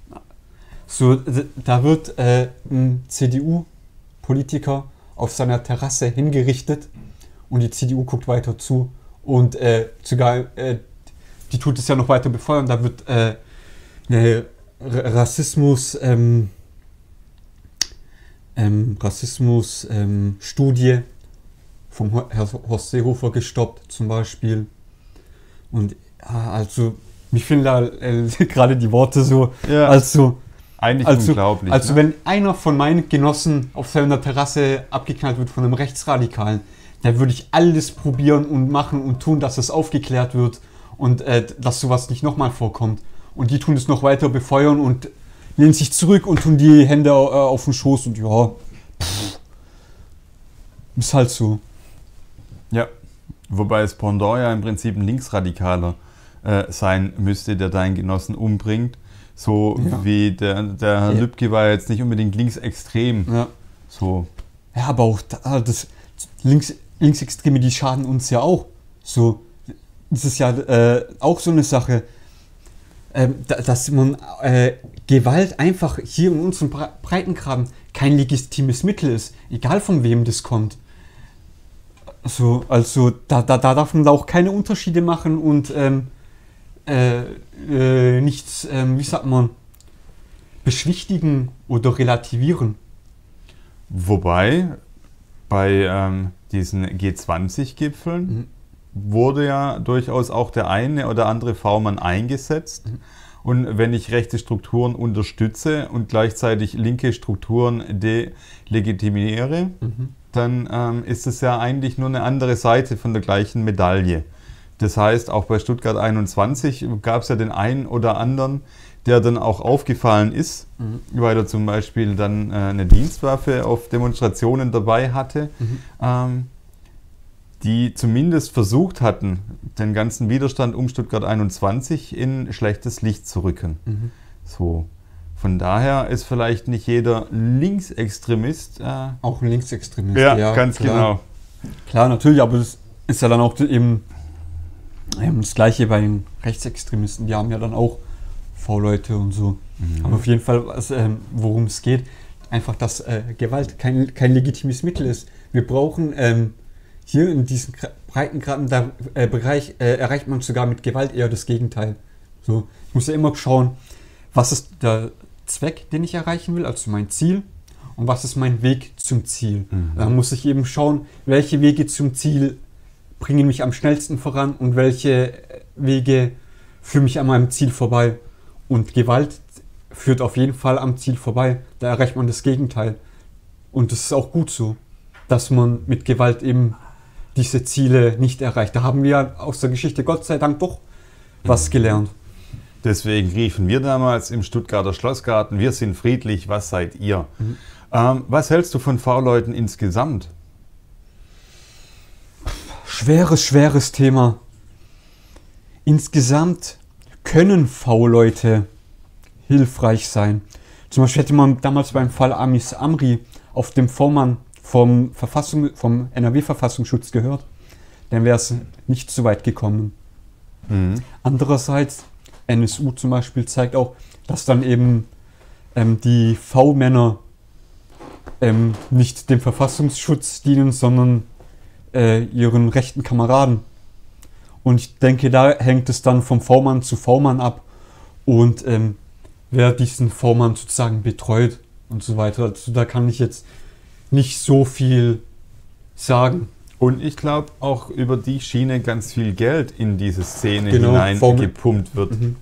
so da wird äh, ein C D U-Politiker auf seiner Terrasse hingerichtet und die C D U guckt weiter zu. Und äh, sogar, äh, die tut es ja noch weiter befeuern. Da wird äh, eine Rassismus, ähm, ähm, Rassismus ähm, Studie vom Herrn Horst Seehofer gestoppt zum Beispiel. Und ja, also mich finden da äh, gerade die Worte so,
ja,
also
eigentlich
also,
unglaublich.
Also
ne?
Wenn einer von meinen Genossen auf seiner Terrasse abgeknallt wird von einem Rechtsradikalen, dann würde ich alles probieren und machen und tun, dass es aufgeklärt wird und äh, dass sowas nicht nochmal vorkommt. Und die tun es noch weiter befeuern und lehnen sich zurück und tun die Hände äh, auf den Schoß und ja, pff, ist halt so.
Ja, wobei das Pendant ja im Prinzip ein Linksradikaler äh, sein müsste, der deinen Genossen umbringt. So ja. wie der, der Herr ja. Lübcke war jetzt nicht unbedingt linksextrem.
Ja,
so.
Ja, aber auch da, das Links, Linksextreme, die schaden uns ja auch. So, das ist ja äh, auch so eine Sache. Ähm, dass man äh, Gewalt einfach hier in unserem Breitengraden kein legitimes Mittel ist, egal von wem das kommt. Also, also da, da, da darf man auch keine Unterschiede machen und ähm, äh, äh, nichts, ähm, wie sagt man, beschwichtigen oder relativieren.
Wobei bei ähm, diesen G zwanzig Gipfeln mhm. wurde ja durchaus auch der eine oder andere V-Mann eingesetzt. Mhm. Und wenn ich rechte Strukturen unterstütze und gleichzeitig linke Strukturen delegitimiere, mhm. dann ähm, ist es ja eigentlich nur eine andere Seite von der gleichen Medaille. Das heißt, auch bei Stuttgart einundzwanzig gab es ja den einen oder anderen, der dann auch aufgefallen ist, mhm. weil er zum Beispiel dann äh, eine Dienstwaffe auf Demonstrationen dabei hatte, mhm. ähm, die zumindest versucht hatten, den ganzen Widerstand um Stuttgart einundzwanzig in schlechtes Licht zu rücken. Mhm. So. Von daher ist vielleicht nicht jeder Linksextremist. Äh,
auch ein Linksextremist,
ja,
ja,
ganz
klar.
genau.
Klar, natürlich, aber das ist ja dann auch eben, eben das Gleiche bei den Rechtsextremisten. Die haben ja dann auch V-Leute und so. Mhm. Aber auf jeden Fall, was, ähm, worum es geht, einfach, dass äh, Gewalt kein, kein legitimes Mittel ist. Wir brauchen ähm, hier in diesem Breitengraden da, äh, Bereich äh, erreicht man sogar mit Gewalt eher das Gegenteil. So, ich muss ja immer schauen, was ist der Zweck, den ich erreichen will, also mein Ziel, und was ist mein Weg zum Ziel. Mhm. Da muss ich eben schauen, welche Wege zum Ziel bringen mich am schnellsten voran und welche Wege führen mich an meinem Ziel vorbei. Und Gewalt führt auf jeden Fall am Ziel vorbei. Da erreicht man das Gegenteil. Und das ist auch gut so, dass man mit Gewalt eben diese Ziele nicht erreicht. Da haben wir aus der Geschichte Gott sei Dank doch was gelernt.
Deswegen riefen wir damals im Stuttgarter Schlossgarten, wir sind friedlich, was seid ihr? Mhm. Ähm, was hältst du von V-Leuten insgesamt?
Schweres, schweres Thema. Insgesamt können V-Leute hilfreich sein. Zum Beispiel hätte man damals beim Fall Amis Amri auf dem V-Mann vom, Verfassung, vom N R W-Verfassungsschutz gehört, dann wäre es nicht so weit gekommen. Mhm. Andererseits, N S U zum Beispiel zeigt auch, dass dann eben ähm, die V-Männer ähm, nicht dem Verfassungsschutz dienen, sondern äh, ihren rechten Kameraden. Und ich denke, da hängt es dann vom V-Mann zu V-Mann ab und ähm, wer diesen V-Mann sozusagen betreut und so weiter. Also da kann ich jetzt nicht so viel sagen.
Und ich glaube auch über die Schiene ganz viel Geld in diese Szene
genau,
hinein
V-
gepumpt wird. Mhm.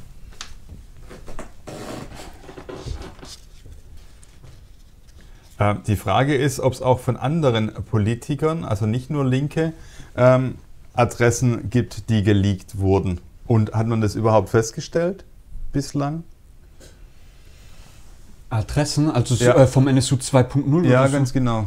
Äh, die Frage ist, ob es auch von anderen Politikern, also nicht nur Linke, ähm, Adressen gibt, die geleakt wurden. Und hat man das überhaupt festgestellt bislang?
Adressen, also
ja.
äh, vom N S U zwei Punkt null?
Ja,
oder so?
ganz genau.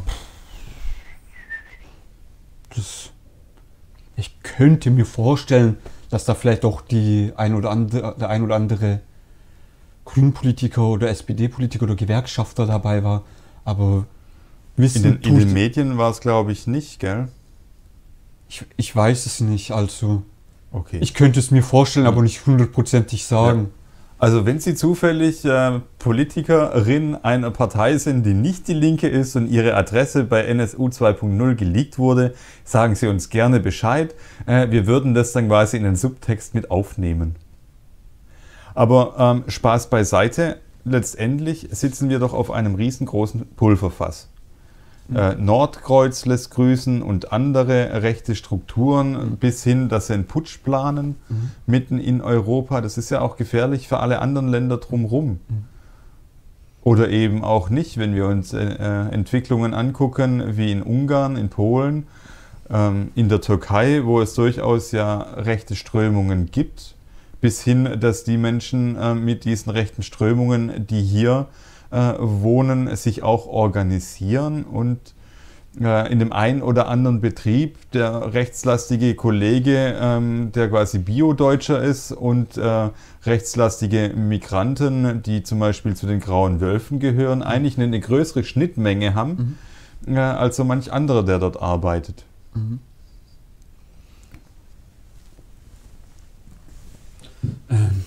Das, ich könnte mir vorstellen, dass da vielleicht auch die ein oder andere, der ein oder andere Grünpolitiker oder S P D-Politiker oder Gewerkschafter dabei war. Aber wissen
in den, in den Medien war es, glaube ich, nicht, gell?
Ich, ich weiß es nicht, also
okay.
Ich könnte es mir vorstellen, aber nicht hundertprozentig sagen.
Ja. Also wenn Sie zufällig äh, Politikerin einer Partei sind, die nicht die Linke ist und Ihre Adresse bei N S U zwei Punkt null geleakt wurde, sagen Sie uns gerne Bescheid. Äh, wir würden das dann quasi in den Subtext mit aufnehmen. Aber ähm, Spaß beiseite, letztendlich sitzen wir doch auf einem riesengroßen Pulverfass. Mhm. Äh, Nordkreuz lässt grüßen und andere rechte Strukturen mhm. bis hin, dass sie einen Putsch planen mhm. mitten in Europa. Das ist ja auch gefährlich für alle anderen Länder drumherum. Mhm. Oder eben auch nicht, wenn wir uns äh, Entwicklungen angucken, wie in Ungarn, in Polen, ähm, in der Türkei, wo es durchaus ja rechte Strömungen gibt, bis hin, dass die Menschen äh, mit diesen rechten Strömungen, die hier äh, wohnen, sich auch organisieren und äh, in dem einen oder anderen Betrieb der rechtslastige Kollege, ähm, der quasi Bio-Deutscher ist und äh, rechtslastige Migranten, die zum Beispiel zu den Grauen Wölfen gehören, mhm. eigentlich eine, eine größere Schnittmenge haben, mhm. äh, als so manch anderer, der dort arbeitet.
Mhm. Ähm.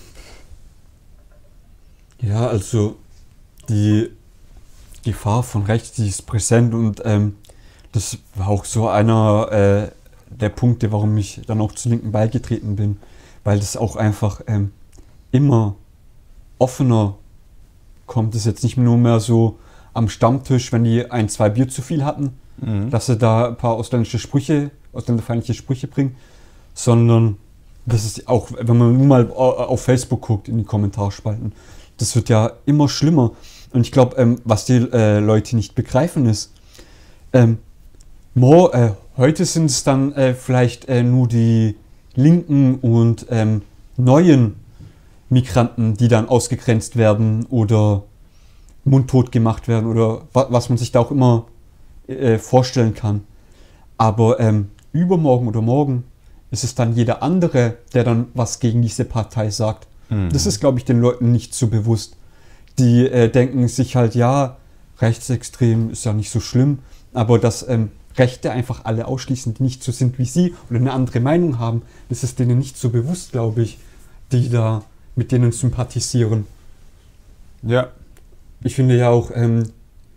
Ja, also die Gefahr von rechts, die ist präsent und ähm, das war auch so einer äh, der Punkte, warum ich dann auch zur Linken beigetreten bin, weil das auch einfach ähm, immer offener kommt. Das ist jetzt nicht nur mehr so am Stammtisch, wenn die ein, zwei Bier zu viel hatten, mhm. dass sie da ein paar ausländische Sprüche, ausländerfeindliche Sprüche bringen, sondern das ist auch, wenn man nur mal auf Facebook guckt, in die Kommentarspalten, das wird ja immer schlimmer. Und ich glaube, ähm, was die äh, Leute nicht begreifen ist, ähm, more, äh, heute sind es dann äh, vielleicht äh, nur die linken und ähm, neuen Migranten, die dann ausgegrenzt werden oder mundtot gemacht werden oder wa- was man sich da auch immer äh, vorstellen kann. Aber ähm, übermorgen oder morgen ist es dann jeder andere, der dann was gegen diese Partei sagt. Mhm. Das ist, glaube ich, den Leuten nicht so bewusst. Die äh, denken sich halt, ja, rechtsextrem ist ja nicht so schlimm, aber dass ähm, Rechte einfach alle ausschließen, die nicht so sind wie sie oder eine andere Meinung haben, das ist denen nicht so bewusst, glaube ich, die da mit denen sympathisieren.
Ja.
Ich finde ja auch ähm,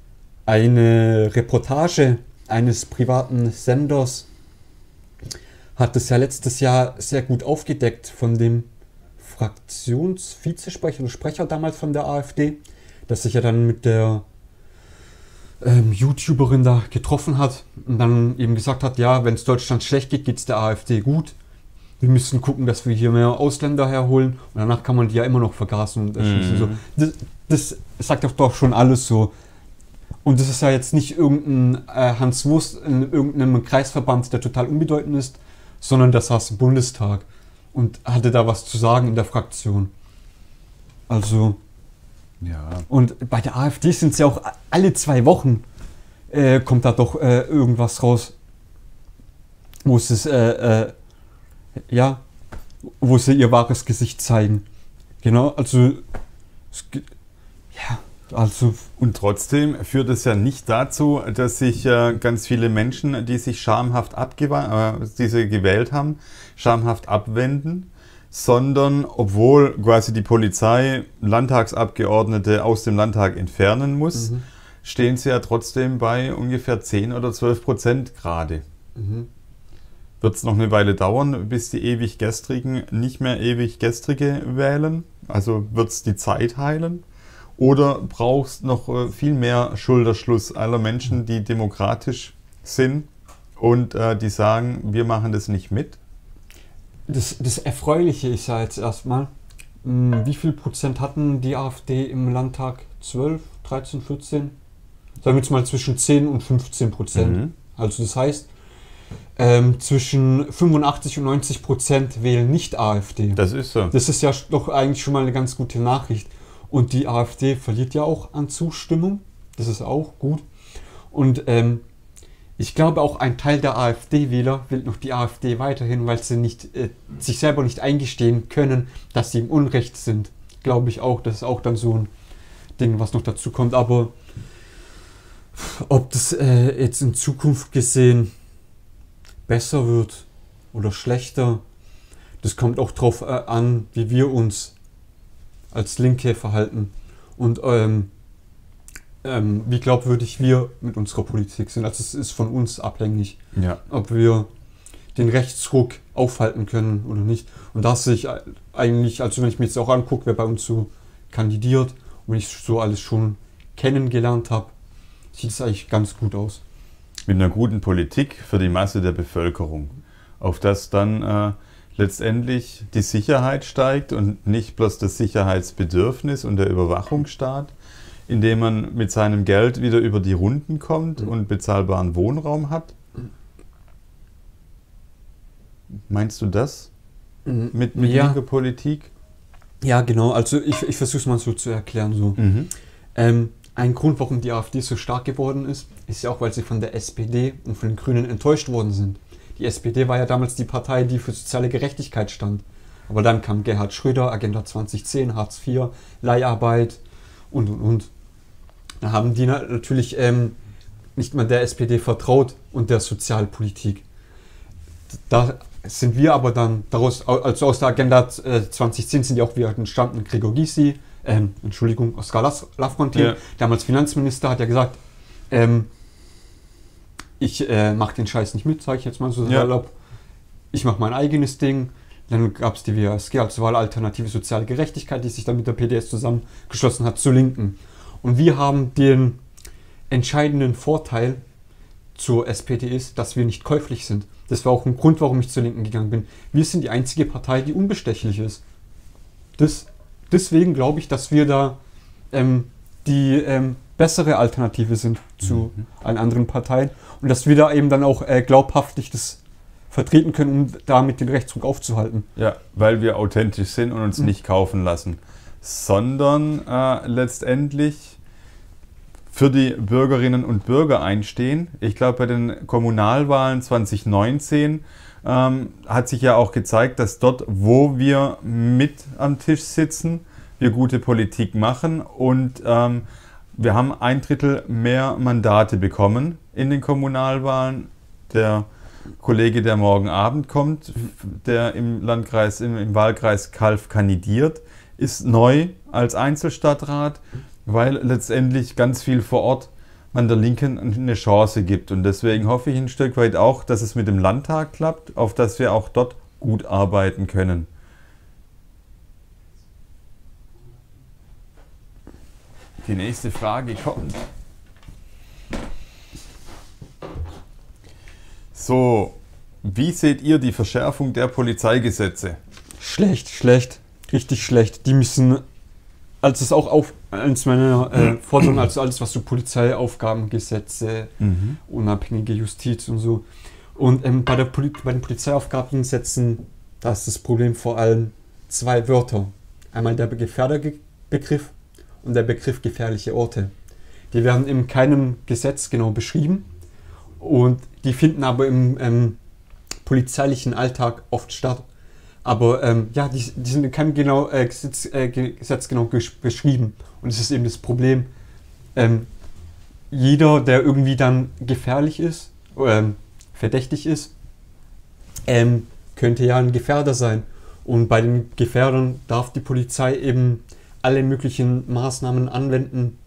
eine Reportage eines privaten Senders hat es ja letztes Jahr sehr gut aufgedeckt von dem Fraktionsvizesprecher oder Sprecher damals von der AfD, dass sich ja dann mit der ähm, YouTuberin da getroffen hat und dann eben gesagt hat, ja, wenn es Deutschland schlecht geht, geht es der AfD gut. Wir müssen gucken, dass wir hier mehr Ausländer herholen und danach kann man die ja immer noch vergasen und erschießen. Mhm. So. Das, das sagt doch schon alles so. Und das ist ja jetzt nicht irgendein äh, Hans Wurst in irgendeinem Kreisverband, der total unbedeutend ist, sondern der saß im Bundestag und hatte da was zu sagen in der Fraktion. Also,
ja.
Und bei der AfD sind es ja auch alle zwei Wochen, äh, kommt da doch äh, irgendwas raus, wo es äh, äh, ja, wo sie ihr wahres Gesicht zeigen. Genau, also, es, ja, also.
Und trotzdem führt es ja nicht dazu, dass sich äh, ganz viele Menschen, die sich schamhaft abgewa- äh, die sie gewählt haben, schamhaft abwenden, sondern obwohl quasi die Polizei Landtagsabgeordnete aus dem Landtag entfernen muss, mhm. stehen sie ja trotzdem bei ungefähr zehn oder zwölf Prozent gerade. Mhm. Wird es noch eine Weile dauern, bis die ewig Gestrigen nicht mehr ewig Gestrige wählen? Also wird es die Zeit heilen? Oder brauchst noch äh, viel mehr Schulterschluss aller Menschen, die demokratisch sind und äh, die sagen, wir machen das nicht mit?
Das, das Erfreuliche ist ja jetzt erstmal, mh, wie viel Prozent hatten die AfD im Landtag? zwölf, dreizehn, vierzehn? Sagen wir jetzt mal zwischen zehn und fünfzehn Prozent. Mhm. Also das heißt, ähm, zwischen fünfundachtzig und neunzig Prozent wählen nicht AfD.
Das ist so.
Das ist ja doch eigentlich schon mal eine ganz gute Nachricht. Und die AfD verliert ja auch an Zustimmung. Das ist auch gut. Und ähm, ich glaube auch ein Teil der AfD-Wähler will noch die AfD weiterhin, weil sie nicht, äh, sich selber nicht eingestehen können, dass sie im Unrecht sind. Glaube ich auch. Das ist auch dann so ein Ding, was noch dazu kommt. Aber ob das äh, jetzt in Zukunft gesehen besser wird oder schlechter, das kommt auch drauf äh, an, wie wir uns als Linke verhalten und ähm, ähm, wie glaubwürdig wir mit unserer Politik sind. Also es ist von uns abhängig,
ja.
ob wir den Rechtsruck aufhalten können oder nicht. Und da sehe ich eigentlich, also wenn ich mir jetzt auch angucke, wer bei uns so kandidiert und wenn ich so alles schon kennengelernt habe, sieht es eigentlich ganz gut aus.
Mit einer guten Politik für die Masse der Bevölkerung, auf das dann äh, letztendlich die Sicherheit steigt und nicht bloß das Sicherheitsbedürfnis und der Überwachungsstaat, indem man mit seinem Geld wieder über die Runden kommt mhm. und bezahlbaren Wohnraum hat. Meinst du das mhm. mit, mit
ja.
linker Politik?
Ja, genau. Also ich, ich versuche es mal so zu erklären. So.
Mhm.
Ähm, ein Grund, warum die AfD so stark geworden ist, ist ja auch, weil sie von der S P D und von den Grünen enttäuscht worden sind. Die S P D war ja damals die Partei, die für soziale Gerechtigkeit stand. Aber dann kam Gerhard Schröder, Agenda zwanzig zehn, Hartz vier, Leiharbeit und, und, und. Da haben die natürlich ähm, nicht mehr der S P D vertraut und der Sozialpolitik. Da sind wir aber dann daraus, also aus der Agenda zwanzig zehn sind ja auch wieder entstanden, Gregor Gysi, ähm, Entschuldigung, Oskar Lafontaine, ja. damals Finanzminister, hat ja gesagt, ähm, ich äh, mache den Scheiß nicht mit, sage ich jetzt mal so
ja.
salopp. Ich mache mein eigenes Ding, Dann gab es die W A S G, also Wahlalternative Soziale Gerechtigkeit, die sich dann mit der P D S zusammengeschlossen hat zur Linken. Und wir haben den entscheidenden Vorteil zur S P D ist, dass wir nicht käuflich sind. Das war auch ein Grund, warum ich zur Linken gegangen bin. Wir sind die einzige Partei, die unbestechlich ist. Das, deswegen glaube ich, dass wir da ähm, die ähm, bessere Alternative sind zu mhm. allen anderen Parteien und dass wir da eben dann auch äh, glaubhaftig das vertreten können, um damit den Rechtsruck aufzuhalten.
Ja, weil wir authentisch sind und uns mhm. nicht kaufen lassen, sondern äh, letztendlich für die Bürgerinnen und Bürger einstehen. Ich glaube, bei den Kommunalwahlen zwanzig neunzehn ähm, hat sich ja auch gezeigt, dass dort, wo wir mit am Tisch sitzen, wir gute Politik machen und ähm, wir haben ein Drittel mehr Mandate bekommen in den Kommunalwahlen. Der Kollege, der morgen Abend kommt, der im Landkreis, im, im Wahlkreis Calw kandidiert, ist neu als Einzelstadtrat, weil letztendlich ganz viel vor Ort man der Linken eine Chance gibt. Und deswegen hoffe ich ein Stück weit auch, dass es mit dem Landtag klappt, auf dass wir auch dort gut arbeiten können. Die nächste Frage kommt. So, wie seht ihr die Verschärfung der Polizeigesetze?
Schlecht, schlecht, richtig schlecht. Die müssen, als es auch auf, eins meiner äh, Forderungen, also alles, was so Polizeiaufgabengesetze, mhm. unabhängige Justiz und so. Und ähm, bei, der Poli bei den Polizeiaufgabengesetzen, da ist das Problem vor allem zwei Wörter. Einmal der Gefährderbegriff und der Begriff gefährliche Orte. Die werden in keinem Gesetz genau beschrieben und die finden aber im ähm, polizeilichen Alltag oft statt. Aber ähm, ja, die, die sind in keinem genau, äh, Gesetz, äh, Gesetz genau beschrieben. Und es ist eben das Problem, ähm, jeder, der irgendwie dann gefährlich ist, ähm, verdächtig ist, ähm, könnte ja ein Gefährder sein. Und bei den Gefährdern darf die Polizei eben alle möglichen Maßnahmen anwenden,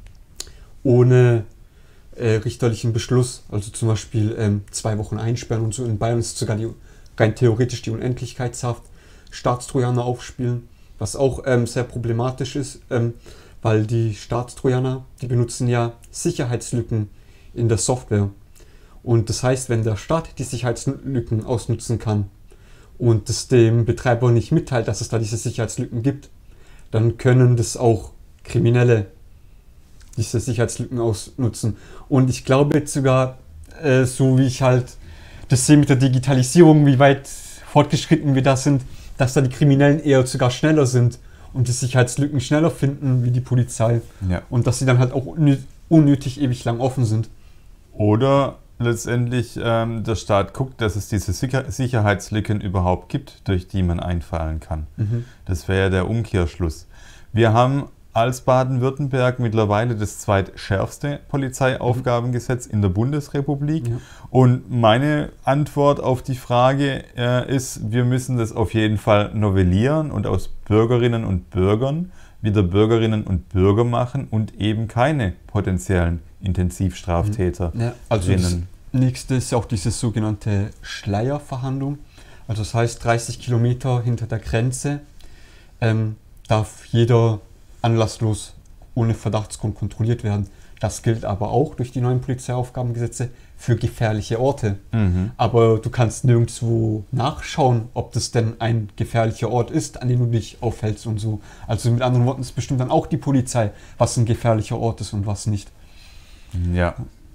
ohne äh, richterlichen Beschluss. Also zum Beispiel ähm, zwei Wochen einsperren und so. In Bayern ist sogar die, rein theoretisch die Unendlichkeitshaft, Staatstrojaner aufspielen, was auch ähm, sehr problematisch ist, ähm, weil die Staatstrojaner, die benutzen ja Sicherheitslücken in der Software. Und das heißt, wenn der Staat die Sicherheitslücken ausnutzen kann und es dem Betreiber nicht mitteilt, dass es da diese Sicherheitslücken gibt, dann können das auch Kriminelle diese Sicherheitslücken ausnutzen. Und ich glaube jetzt sogar, äh, so wie ich halt das sehe mit der Digitalisierung, wie weit fortgeschritten wir da sind, dass da die Kriminellen eher sogar schneller sind und die Sicherheitslücken schneller finden wie die Polizei.
Ja.
Und dass sie dann halt auch unnötig ewig lang offen sind.
Oder letztendlich ähm, der Staat guckt, dass es diese Sicher- Sicherheitslücken überhaupt gibt, durch die man einfallen kann. Mhm. Das wäre ja der Umkehrschluss. Wir haben als Baden-Württemberg mittlerweile das zweitschärfste Polizeiaufgabengesetz in der Bundesrepublik. Ja. Und meine Antwort auf die Frage äh, ist, wir müssen das auf jeden Fall novellieren und aus Bürgerinnen und Bürgern wieder Bürgerinnen und Bürger machen und eben keine potenziellen Intensivstraftäter.
Ja, also das nächste ist ja auch diese sogenannte Schleierverhandlung. Also das heißt, dreißig Kilometer hinter der Grenze ähm, darf jeder anlasslos ohne Verdachtsgrund kontrolliert werden. Das gilt aber auch durch die neuen Polizeiaufgabengesetze für gefährliche Orte. Mhm. Aber du kannst nirgendwo nachschauen, ob das denn ein gefährlicher Ort ist, an dem du dich aufhältst und so. Also mit anderen Worten, es bestimmt dann auch die Polizei, was ein gefährlicher Ort ist und was nicht.
Ja.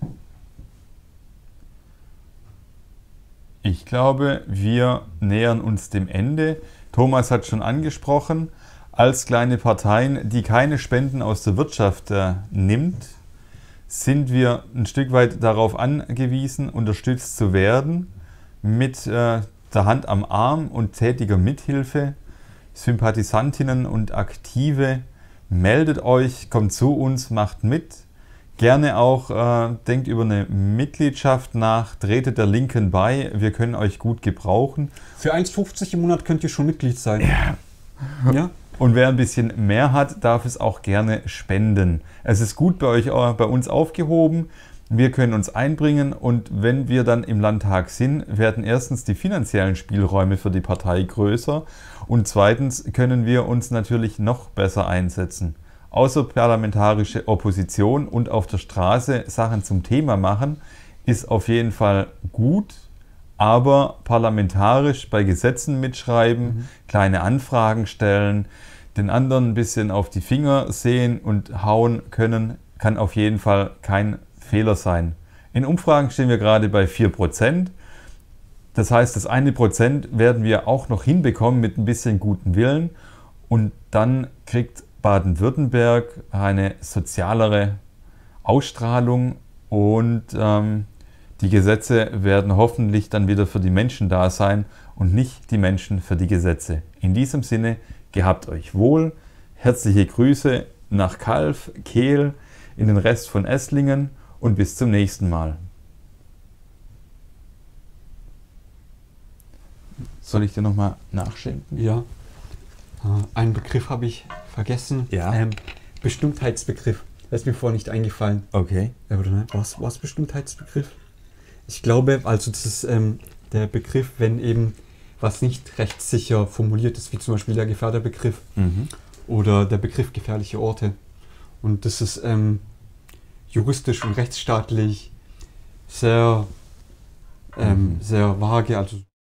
Ich glaube, wir nähern uns dem Ende. Thomas hat schon angesprochen, als kleine Parteien, die keine Spenden aus der Wirtschaft äh, nimmt, sind wir ein Stück weit darauf angewiesen, unterstützt zu werden mit äh, der Hand am Arm und tätiger Mithilfe. Sympathisantinnen und Aktive, meldet euch, kommt zu uns, macht mit. Gerne auch, äh, denkt über eine Mitgliedschaft nach, tretet der Linken bei, wir können euch gut gebrauchen.
Für eins fünfzig im Monat könnt ihr schon Mitglied sein.
Ja. Ja? Und wer ein bisschen mehr hat, darf es auch gerne spenden. Es ist gut bei euch, bei uns aufgehoben. Wir können uns einbringen und wenn wir dann im Landtag sind, werden erstens die finanziellen Spielräume für die Partei größer und zweitens können wir uns natürlich noch besser einsetzen. Außerparlamentarische Opposition und auf der Straße Sachen zum Thema machen ist auf jeden Fall gut, aber parlamentarisch bei Gesetzen mitschreiben, mhm. kleine Anfragen stellen, den anderen ein bisschen auf die Finger sehen und hauen können, kann auf jeden Fall kein Fehler sein. In Umfragen stehen wir gerade bei vier Prozent. Das heißt, das eine Prozent werden wir auch noch hinbekommen mit ein bisschen guten Willen. Und dann kriegt Baden-Württemberg eine sozialere Ausstrahlung und ähm, die Gesetze werden hoffentlich dann wieder für die Menschen da sein und nicht die Menschen für die Gesetze. In diesem Sinne, gehabt euch wohl. Herzliche Grüße nach Calw, Kehl, in den Rest von Esslingen. Und bis zum nächsten Mal. Soll ich dir nochmal nachschenken?
Ja. Einen Begriff habe ich vergessen.
Ja.
Ähm, Bestimmtheitsbegriff. Das ist mir vorher nicht eingefallen.
Okay.
Oder ne? Was war Bestimmtheitsbegriff? Ich glaube, also das ist ähm, der Begriff, wenn eben was nicht rechtssicher formuliert ist, wie zum Beispiel der Gefährderbegriff
mhm.
oder der Begriff gefährliche Orte. Und das ist ähm, juristisch und rechtsstaatlich sehr, ähm, sehr vage, also